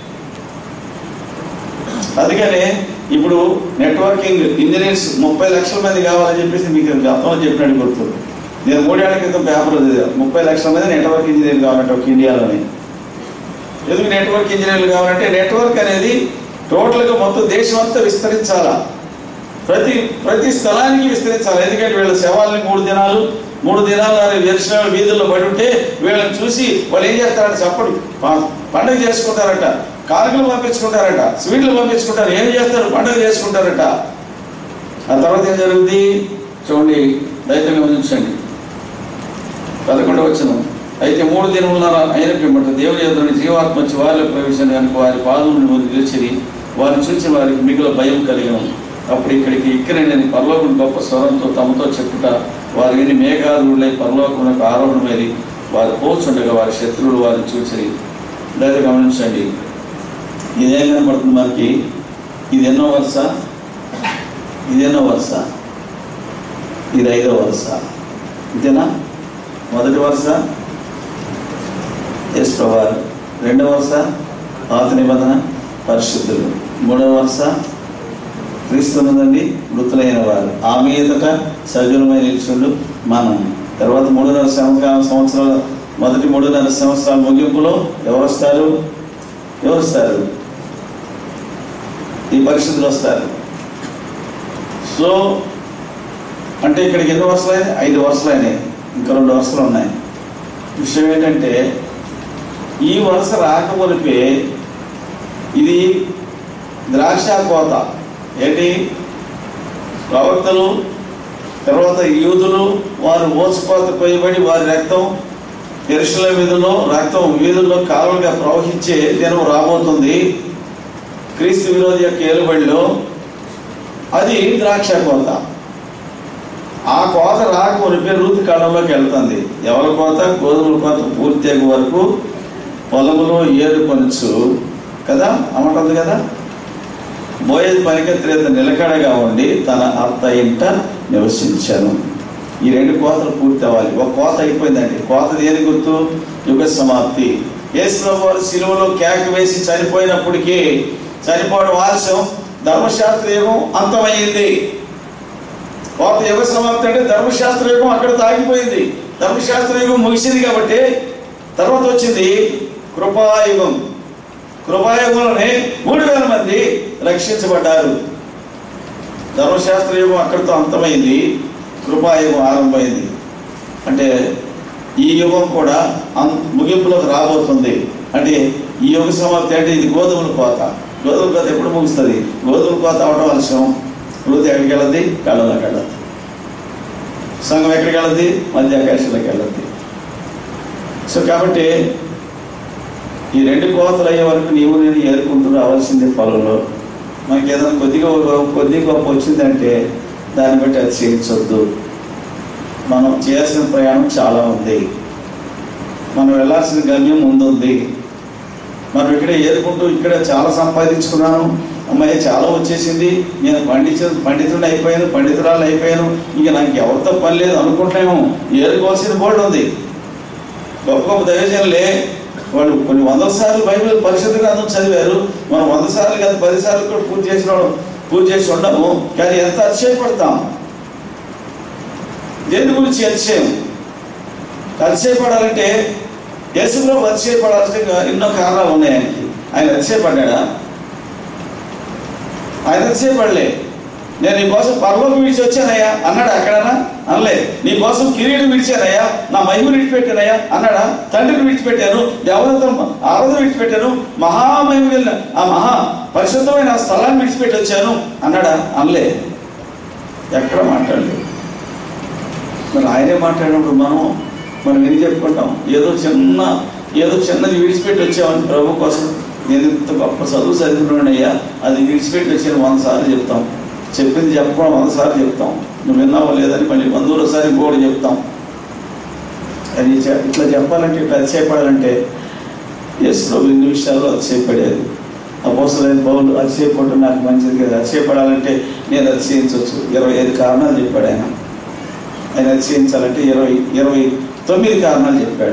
అందుకనే ఇప్పుడు నెట్వర్కింగ్ ఇంజనీర్స్ 30 లక్షల మంది కావాలని చెప్పేసి మీకు గతంలో చెప్పినట్టు గుర్తు. నేను 3 ఏళ్ల క్రితం పేపర్లో చదివాను. 30 లక్షల మంది నెట్వర్క్ ఇంజనీర్లు కావాలంటే ఒక ఇండియాలోనే. ఎందుకు నెట్వర్క్ ఇంజనీర్లు కావాలంటే నెట్వర్క్ అనేది టోటల్గా మొత్తం దేశం అంతా విస్తరించాలా, ప్రతి స్థలానికి విస్తరించాలి. ఎందుకంటే వీళ్ళ శవాలని 3 దినాలు యెరూషలేము వీధుల్లో పడి ఉంటే వీళ్ళని చూసి వాళ్ళు ఏం చేస్తారంటే చప్పడు పండుగ చేసుకుంటారట, కానుకలు పంపించుకుంటారట, స్వీట్లు పంపించుకుంటారు, ఏం చేస్తారు? పండుగ చేసుకుంటారట. ఆ తర్వాత ఏం జరుగుతుంది చూడండి, దయచేసి గమనించండి. 11వ వచనం. అయితే 3 దినములన్నర అయిన పిమ్మట దేవుని ఎదురుని జీవాత్మ వచ్చి వారిలో ప్రవేశించడానికి వారి పాదములను నిలిచిరి. వారిని చూసి వారికి మిగుల భయం కలిగను. అప్పుడు ఇక్కడికి ఎక్కిరని పరలోకం గొప్ప స్వరంతో తమతో చెప్పుట వారు విని మేఘారులై పరలోకమునకు ఆరోహణమైరి వారు పోచుండగా వారి శత్రువులు వారిని చూసిరి. దయచేసి గమనించండి. ఇదేం కనపడుతుంది మనకి? ఇది ఎన్నో వరుస? ఇది 5వ వరుస. ఇంతేనా? మొదటి వరుస యేసుప్రభువు, 2వ వరుస పాత నిబంధన పరిశుద్ధులు, 3వ వరుస క్రీస్తునందండి మృతులైన వారు, ఆ మీదట సజీవమైన నిలుచుండు మనం. తర్వాత 3.5 సంవత్సరాల మొదటి 3.5 సంవత్సరాల ముగింపులో ఎవరు వస్తారు? ఈ పరిశుద్ధులు వస్తారు. సో అంటే ఇక్కడికి ఎన్ని వరుసలు అయినాయి? 5 వరుసలు అయినాయి. ఇంకా 2 వరుసలు ఉన్నాయి. విషయం ఏంటంటే ఈ వరుస రాకమునిపే ఇది ద్రాక్ష కోత. ఏంటి? ప్రవక్తలు తర్వాత యూదులు వారు మోసకోత పోయబడి వారి రక్తం యెరూషలేము వీధుల్లో వీధుల్లో కాలువలుగా ప్రవహించే దినం రాబోతుంది. క్రీస్తు విరోధి యొక్క ఏలుబడిలో అది ద్రాక్ష కోత. ఆ కోత రాకమునిపే రూతు కాలంలోకి వెళ్తుంది. ఎవరి కోత? గోధుమల కోత పూర్తి అయ్యే వరకు పొలములో ఏరు కొనుచు కదా అమ్మంటుంది కదా. బోయేజు పనికెత్తిరేత నిలకడగా ఉండి తన అత్త ఇంట నివసించాను. ఈ 2 కోతలు పూర్తి అవ్వాలి. ఒక కోత అయిపోయిందండి. కోత దేని గుర్తు? యుగ సమాప్తి. యేసుప్రభువు వారు సిలువలో కేక వేసి చనిపోయినప్పటికీ చనిపోవడం ఆలస్యం, ధర్మశాస్త్ర యుగం అంతమైంది. కోత యుగ సమాప్తి అంటే ధర్మశాస్త్ర యుగం అక్కడ తాగిపోయింది. ధర్మశాస్త్ర యుగం ముగిసింది కాబట్టి తర్వాత వచ్చింది కృపాయుగం. కృపాయుగంలోనే 3000 మంది రక్షించబడ్డారు. ధర్మశాస్త్ర యుగం అక్కడితో అంతమైంది, కృపాయుగం ఆరంభమైంది. అంటే ఈ యుగం కూడా ముగింపులోకి రాబోతుంది. అంటే ఈ యుగ సమాప్తి అంటే ఇది గోధుమల కోత. గోధుమల కోత ఎప్పుడు ముగుస్తుంది? గోధుమల కోత అవడం వర్షం. వృత్తి ఎక్కడికి వెళ్ళద్ది? కళ్ళలోకి వెళ్ళద్ది. సంఘం ఎక్కడికి వెళ్ళద్ది? మధ్యాకాశంలోకి వెళ్ళద్ది. సో కాబట్టి ఈ 2 కోతలు అయ్యే వరకు నీవు నేను ఏరుకుంటూ రావాల్సిందే పొలంలో. మనకి ఏదైనా కొద్ది గొప్ప వచ్చిందంటే దాన్ని బట్టి అది చేయించొద్దు. మనం చేయాల్సిన ప్రయాణం చాలా ఉంది. మనం వెళ్ళాల్సిన గమ్యం ముందుంది. మనం ఇక్కడే ఏరుకుంటూ ఇక్కడ చాలా సంపాదించుకున్నాను, అమ్మాయి చాలా వచ్చేసింది, నేను పండితుడిని అయిపోయాను, పండితురాలు అయిపోయాను, ఇక నాకు ఎవరితో పని లేదు అనుకుంటాము. ఏరుకోవాల్సిన బోర్డు ఉంది. గొప్ప గొప్ప దైవజనులే వాళ్ళు కొన్ని 100 సార్లు బైబిల్ పరిశుద్ధ గ్రంథం చదివారు. మనం 100 సార్లు కాదు 10 సార్లు కూడా పూజ చేసి ఉండము. కానీ ఎంత అతిశయపడతాం. దేని గురించి అతిశయపడాలంటే యేసుప్రభు అతిశయపడాల్సిన ఎన్నో కారణాలు ఉన్నాయి ఆయనకి. ఆయన అతిశయపడ్డా? ఆయన అతిశయపడలే. నేను నీ కోసం పరలోకం విడిచి వచ్చానయ్యా అన్నాడా? అక్కడనా? అనలే. నీ కోసం కిరీటం విడిచానయ్యా, నా మహిమను విడిచిపెట్టానయ్యా అన్నాడా? తండ్రిని విడిచిపెట్టాను, దేవతను ఆరాధన విడిచిపెట్టాను, మహామహిమ వెళ్ళిన ఆ మహా పరిశుద్ధమైన స్థలాన్ని విడిచిపెట్టి వచ్చాను అన్నాడా? అనలే. ఎక్కడ మాట్లాడలేదు. మరి ఆయనే మాట్లాడినప్పుడు మనం ఏం చెప్పుకుంటాం? ఏదో చిన్నది విడిచిపెట్టి వచ్చామని ప్రభు కోసం. నేను ఇంత గొప్ప చదువు చదివినయ్యా, అది విడిచిపెట్టి వచ్చాను 100 సార్లు చెప్తాం. చెప్పింది చెప్పడం 100 సార్లు చెప్తాం. నువ్వు విన్నావో లేదని మళ్ళీ 100సారి కూడా చెప్తాం. అది ఇట్లా చెప్పాలంటే, ఇట్లా అతిశయపడాలంటే యేసు ప్రభు ఇన్ని విషయాల్లో అతిశయపడేది. అపోస్తలుడైన పౌలు అతిశయపడడం నాకు మంచిది కదా. అతిశయపడాలంటే నేను అతిశయించవచ్చు. 25 కారణాలు చెప్పాడు ఆయన. అతిశయించాలంటే 29 కారణాలు చెప్పాడు.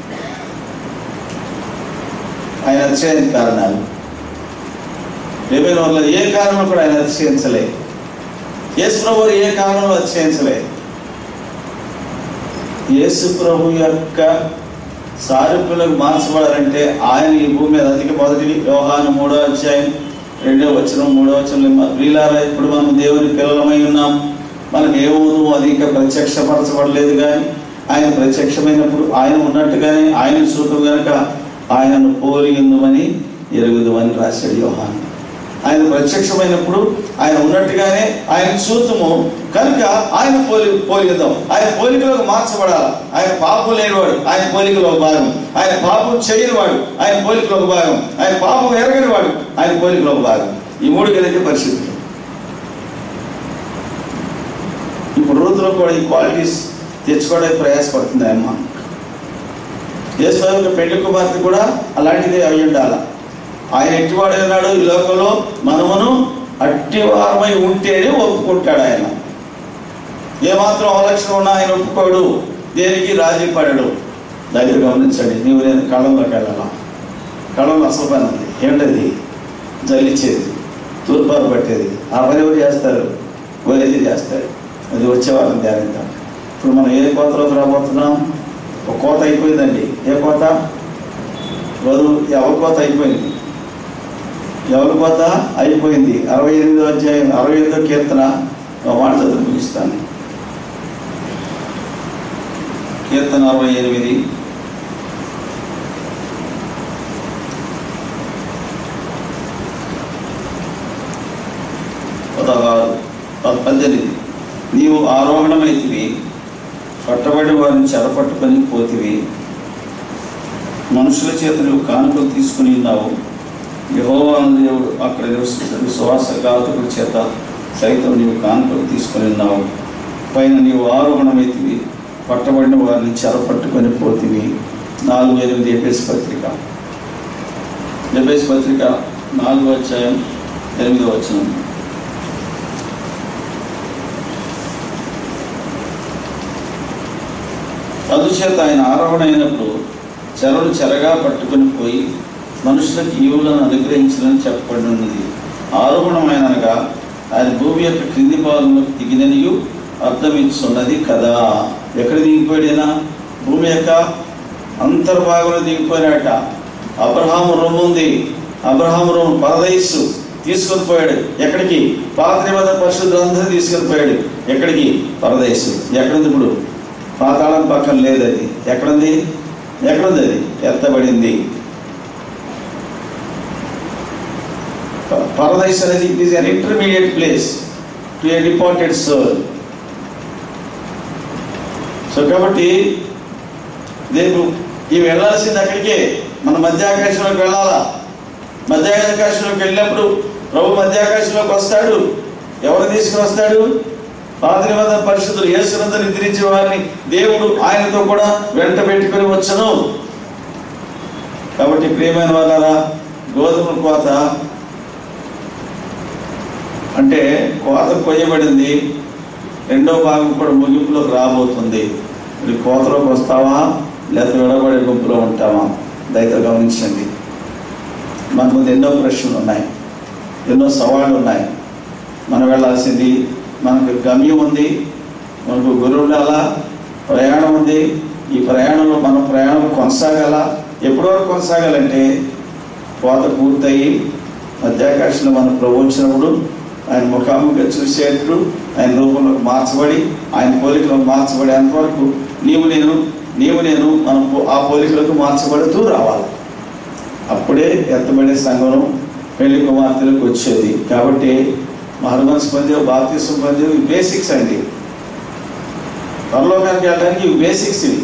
ఆయన అతిశయని కారణాలు వల్ల ఏ కారణం కూడా ఆయన అతిశయించలే. యేసు ప్రభు ఏ కారణంలో అతిశయించలే. యేసు ప్రభు యొక్క సారూప్యంలోకి మార్చబడాలంటే ఆయన ఈ భూమి మీద మొదటి యోహాను 3వ అధ్యాయం 2వ వచనం 3వ వచనంలో, ప్రియులారా ఇప్పుడు మనం దేవుని పిల్లలమై ఉన్నాం, మనకు ఏమోను అది ఇంకా ప్రత్యక్షపరచబడలేదు, కానీ ఆయన ప్రత్యక్షమైనప్పుడు ఆయన ఉన్నట్టుగానే ఆయన చూపు కనుక ఆయనను పోలి ఉందని ఎరుగుదమని రాశాడు యోహాను. ఆయన ప్రత్యక్షమైనప్పుడు ఆయన ఉన్నట్టుగానే ఆయన చూతుము కనుక ఆయన పోలికదాం. ఆయన పోలికలోకి మార్చబడాలి. ఆయన పాపం లేనివాడు, ఆయన పోలికలో ఒక భాగం. ఆయన పాపం చేయనివాడు, ఆయన పోలికలో ఒక భాగం. ఆయన పాపం ఎరగనివాడు, ఆయన పోలికలో ఒక భాగం. ఈ 3 కలిగే పరిస్థితులు. ఇప్పుడు రూతులో కూడా ఈ క్వాలిటీస్ తెచ్చుకోవడానికి ప్రయాసపడుతుంది అమ్మ. యేసు యొక్క పెళ్లి కుమార్తె కూడా అలాంటిదే అయి ఉండాలి. ఆయన ఎట్టివాడై ఉన్నాడు ఈ లోకంలో, మనమును అట్టివారమై ఉంటేనే ఒప్పుకుంటాడు. ఆయన ఏమాత్రం అవలక్షణం ఉన్నా ఆయన ఒప్పుకోడు, దేనికి రాజీ పడడు. దగ్గర గమనించండి. నీవు నేను కళ్ళంలోకి వెళ్ళాలా? కళ్ళంలో అసలు పని ఉంది. ఏంటది? జల్లిచ్చేది, తూర్పారు పట్టేది. ఆ పని ఎవరు చేస్తారు? వైద్యులు చేస్తారు. అది వచ్చేవాళ్ళని ధ్యానిద్దాం. ఇప్పుడు మనం ఏ కోతలోకి రాబోతున్నాం? ఒక కోత అయిపోయిందండి. ఏ కోత? ఎవరి కోత అయిపోయింది? ఎవరి కోత అయిపోయింది? 68వ అధ్యాయం 68వ కీర్తన మాట చదువు ముగిస్తాను. కీర్తన 68 18. నీవు ఆరోహణమైతివి, పట్టబడి వారిని చెరపట్టుకొని పోతివి, మనుషుల చేత నువ్వు కానుకలు తీసుకుని ఉన్నావు. యెహోవా దేవుడు అక్కడ నివసిస్తున్న విశ్వాసఘాతకుడి చేత సైతం నీవు కానుకలు తీసుకుని ఉన్నావు. పైన నీవు ఆరోహణమైతివి, పట్టబడిన వారిని చెరపట్టుకొని పోతివి. 4:8 ఎఫెసు పత్రిక 4వ అధ్యాయం 8వ వచనం. అందుచేత ఆయన ఆరోహణ అయినప్పుడు చెరలు చెరగా పట్టుకొని పోయి మనుషులకు ఈవులను అనుగ్రహించాలని చెప్పబడి ఉన్నది. ఆరోహణమైనగా ఆయన భూమి యొక్క క్రింది భాగంలోకి దిగిననియు అర్థమిస్తున్నది కదా. ఎక్కడ దిగిపోయాడైనా? భూమి యొక్క అంతర్భాగంలో దిగిపోయినట. అబ్రహాము రొమ్ము ఉంది, అబ్రహాము రొమ్ము పరదైసు తీసుకొని పోయాడు. ఎక్కడికి? పాత నిబంధన పరిశుద్ధులందరూ తీసుకొని పోయాడు. ఎక్కడికి? పరదైసు. ఎక్కడుంది ఇప్పుడు? పాతాళం పక్కన లేదు. అది ఎక్కడుంది? ఎక్కడుంది? అది ఎత్తబడింది. Paradise అనేది it is an intermediate place to a departed soul. So కాబట్టి రేపు ఈ వెళ్ళాల్సింది అక్కడికే. మన మధ్యాకాశంలోకి వెళ్ళాలా. మధ్యాకాశంలోకి వెళ్ళినప్పుడు ప్రభు మధ్యాకాశంలోకి వస్తాడు. ఎవరు తీసుకుని వస్తాడు? పాత నిబంధన పరిశుద్ధులు యేసునందు నిద్రించే వారిని దేవుడు ఆయనతో కూడా వెంట పెట్టుకొని వచ్చును. కాబట్టి ప్రియమైన వాళ్ళారా, గోధుమ కోత అంటే కోత కొయ్యబడింది, రెండో భాగం కూడా ముగింపులోకి రాబోతుంది. మరి కోతలోకి వస్తావా లేకపోతే విడబడే గుంపులో ఉంటావా? దయతో గమనించండి. మన ముందు ఎన్నో ప్రశ్నలు ఉన్నాయి, ఎన్నో సవాళ్ళు ఉన్నాయి. మనం వెళ్ళాల్సింది, మనకు గమ్యం ఉంది, మనకు గురువుల ప్రయాణం ఉంది. ఈ ప్రయాణంలో మనం ప్రయాణం కొనసాగాల. ఎప్పటి వరకు కొనసాగాలంటే కోత పూర్తయి మధ్యాకాశంలో మనం ప్రభు వచ్చినప్పుడు ఆయన ముఖాముఖిగా చూసేటప్పుడు ఆయన రూపంలోకి మార్చబడి ఆయన పోలికలోకి మార్చబడి అంతవరకు నీవు నేను మనం ఆ పోలికలకు మార్చబడుతూ రావాలి. అప్పుడే ఎత్తబడే సంఘం పెళ్లి కుమార్తెలకు వచ్చేది. కాబట్టి మారుమనసు పొందేవు, బాప్తిసం పొందేవు, ఇవి బేసిక్స్ అండి. పరలోకానికి వెళ్ళడానికి ఇవి బేసిక్స్. ఇవి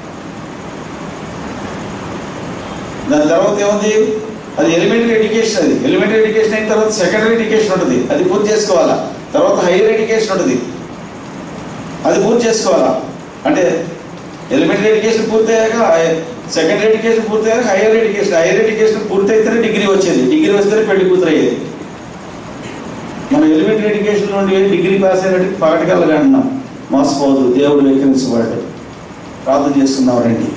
దాని తర్వాత ఏముంది? అది ఎలిమెంటరీ ఎడ్యుకేషన్. అది ఎలిమెంటరీ ఎడ్యుకేషన్ అయిన తర్వాత సెకండరీ ఎడ్యుకేషన్ ఉంటుంది, అది పూర్తి చేసుకోవాలా. తర్వాత హైయర్ ఎడ్యుకేషన్ ఉంటుంది, అది పూర్తి చేసుకోవాలా. అంటే ఎలిమెంటరీ ఎడ్యుకేషన్ పూర్తయ్యాక సెకండరీ ఎడ్యుకేషన్ పూర్తయ్యాక హైయర్ ఎడ్యుకేషన్ పూర్తయితేనే డిగ్రీ వచ్చేది, డిగ్రీ వస్తేనే పెళ్లి కూతురు అయ్యేది. మనం ఎలిమెంటరీ ఎడ్యుకేషన్ నుండి డిగ్రీ పాస్ అయినట్టు పగటికల్లా అంటున్నాం. మోసపోదు, దేవుడు వెక్కిరించబడ్డాడు. ప్రార్థన చేస్తున్నాం రండి.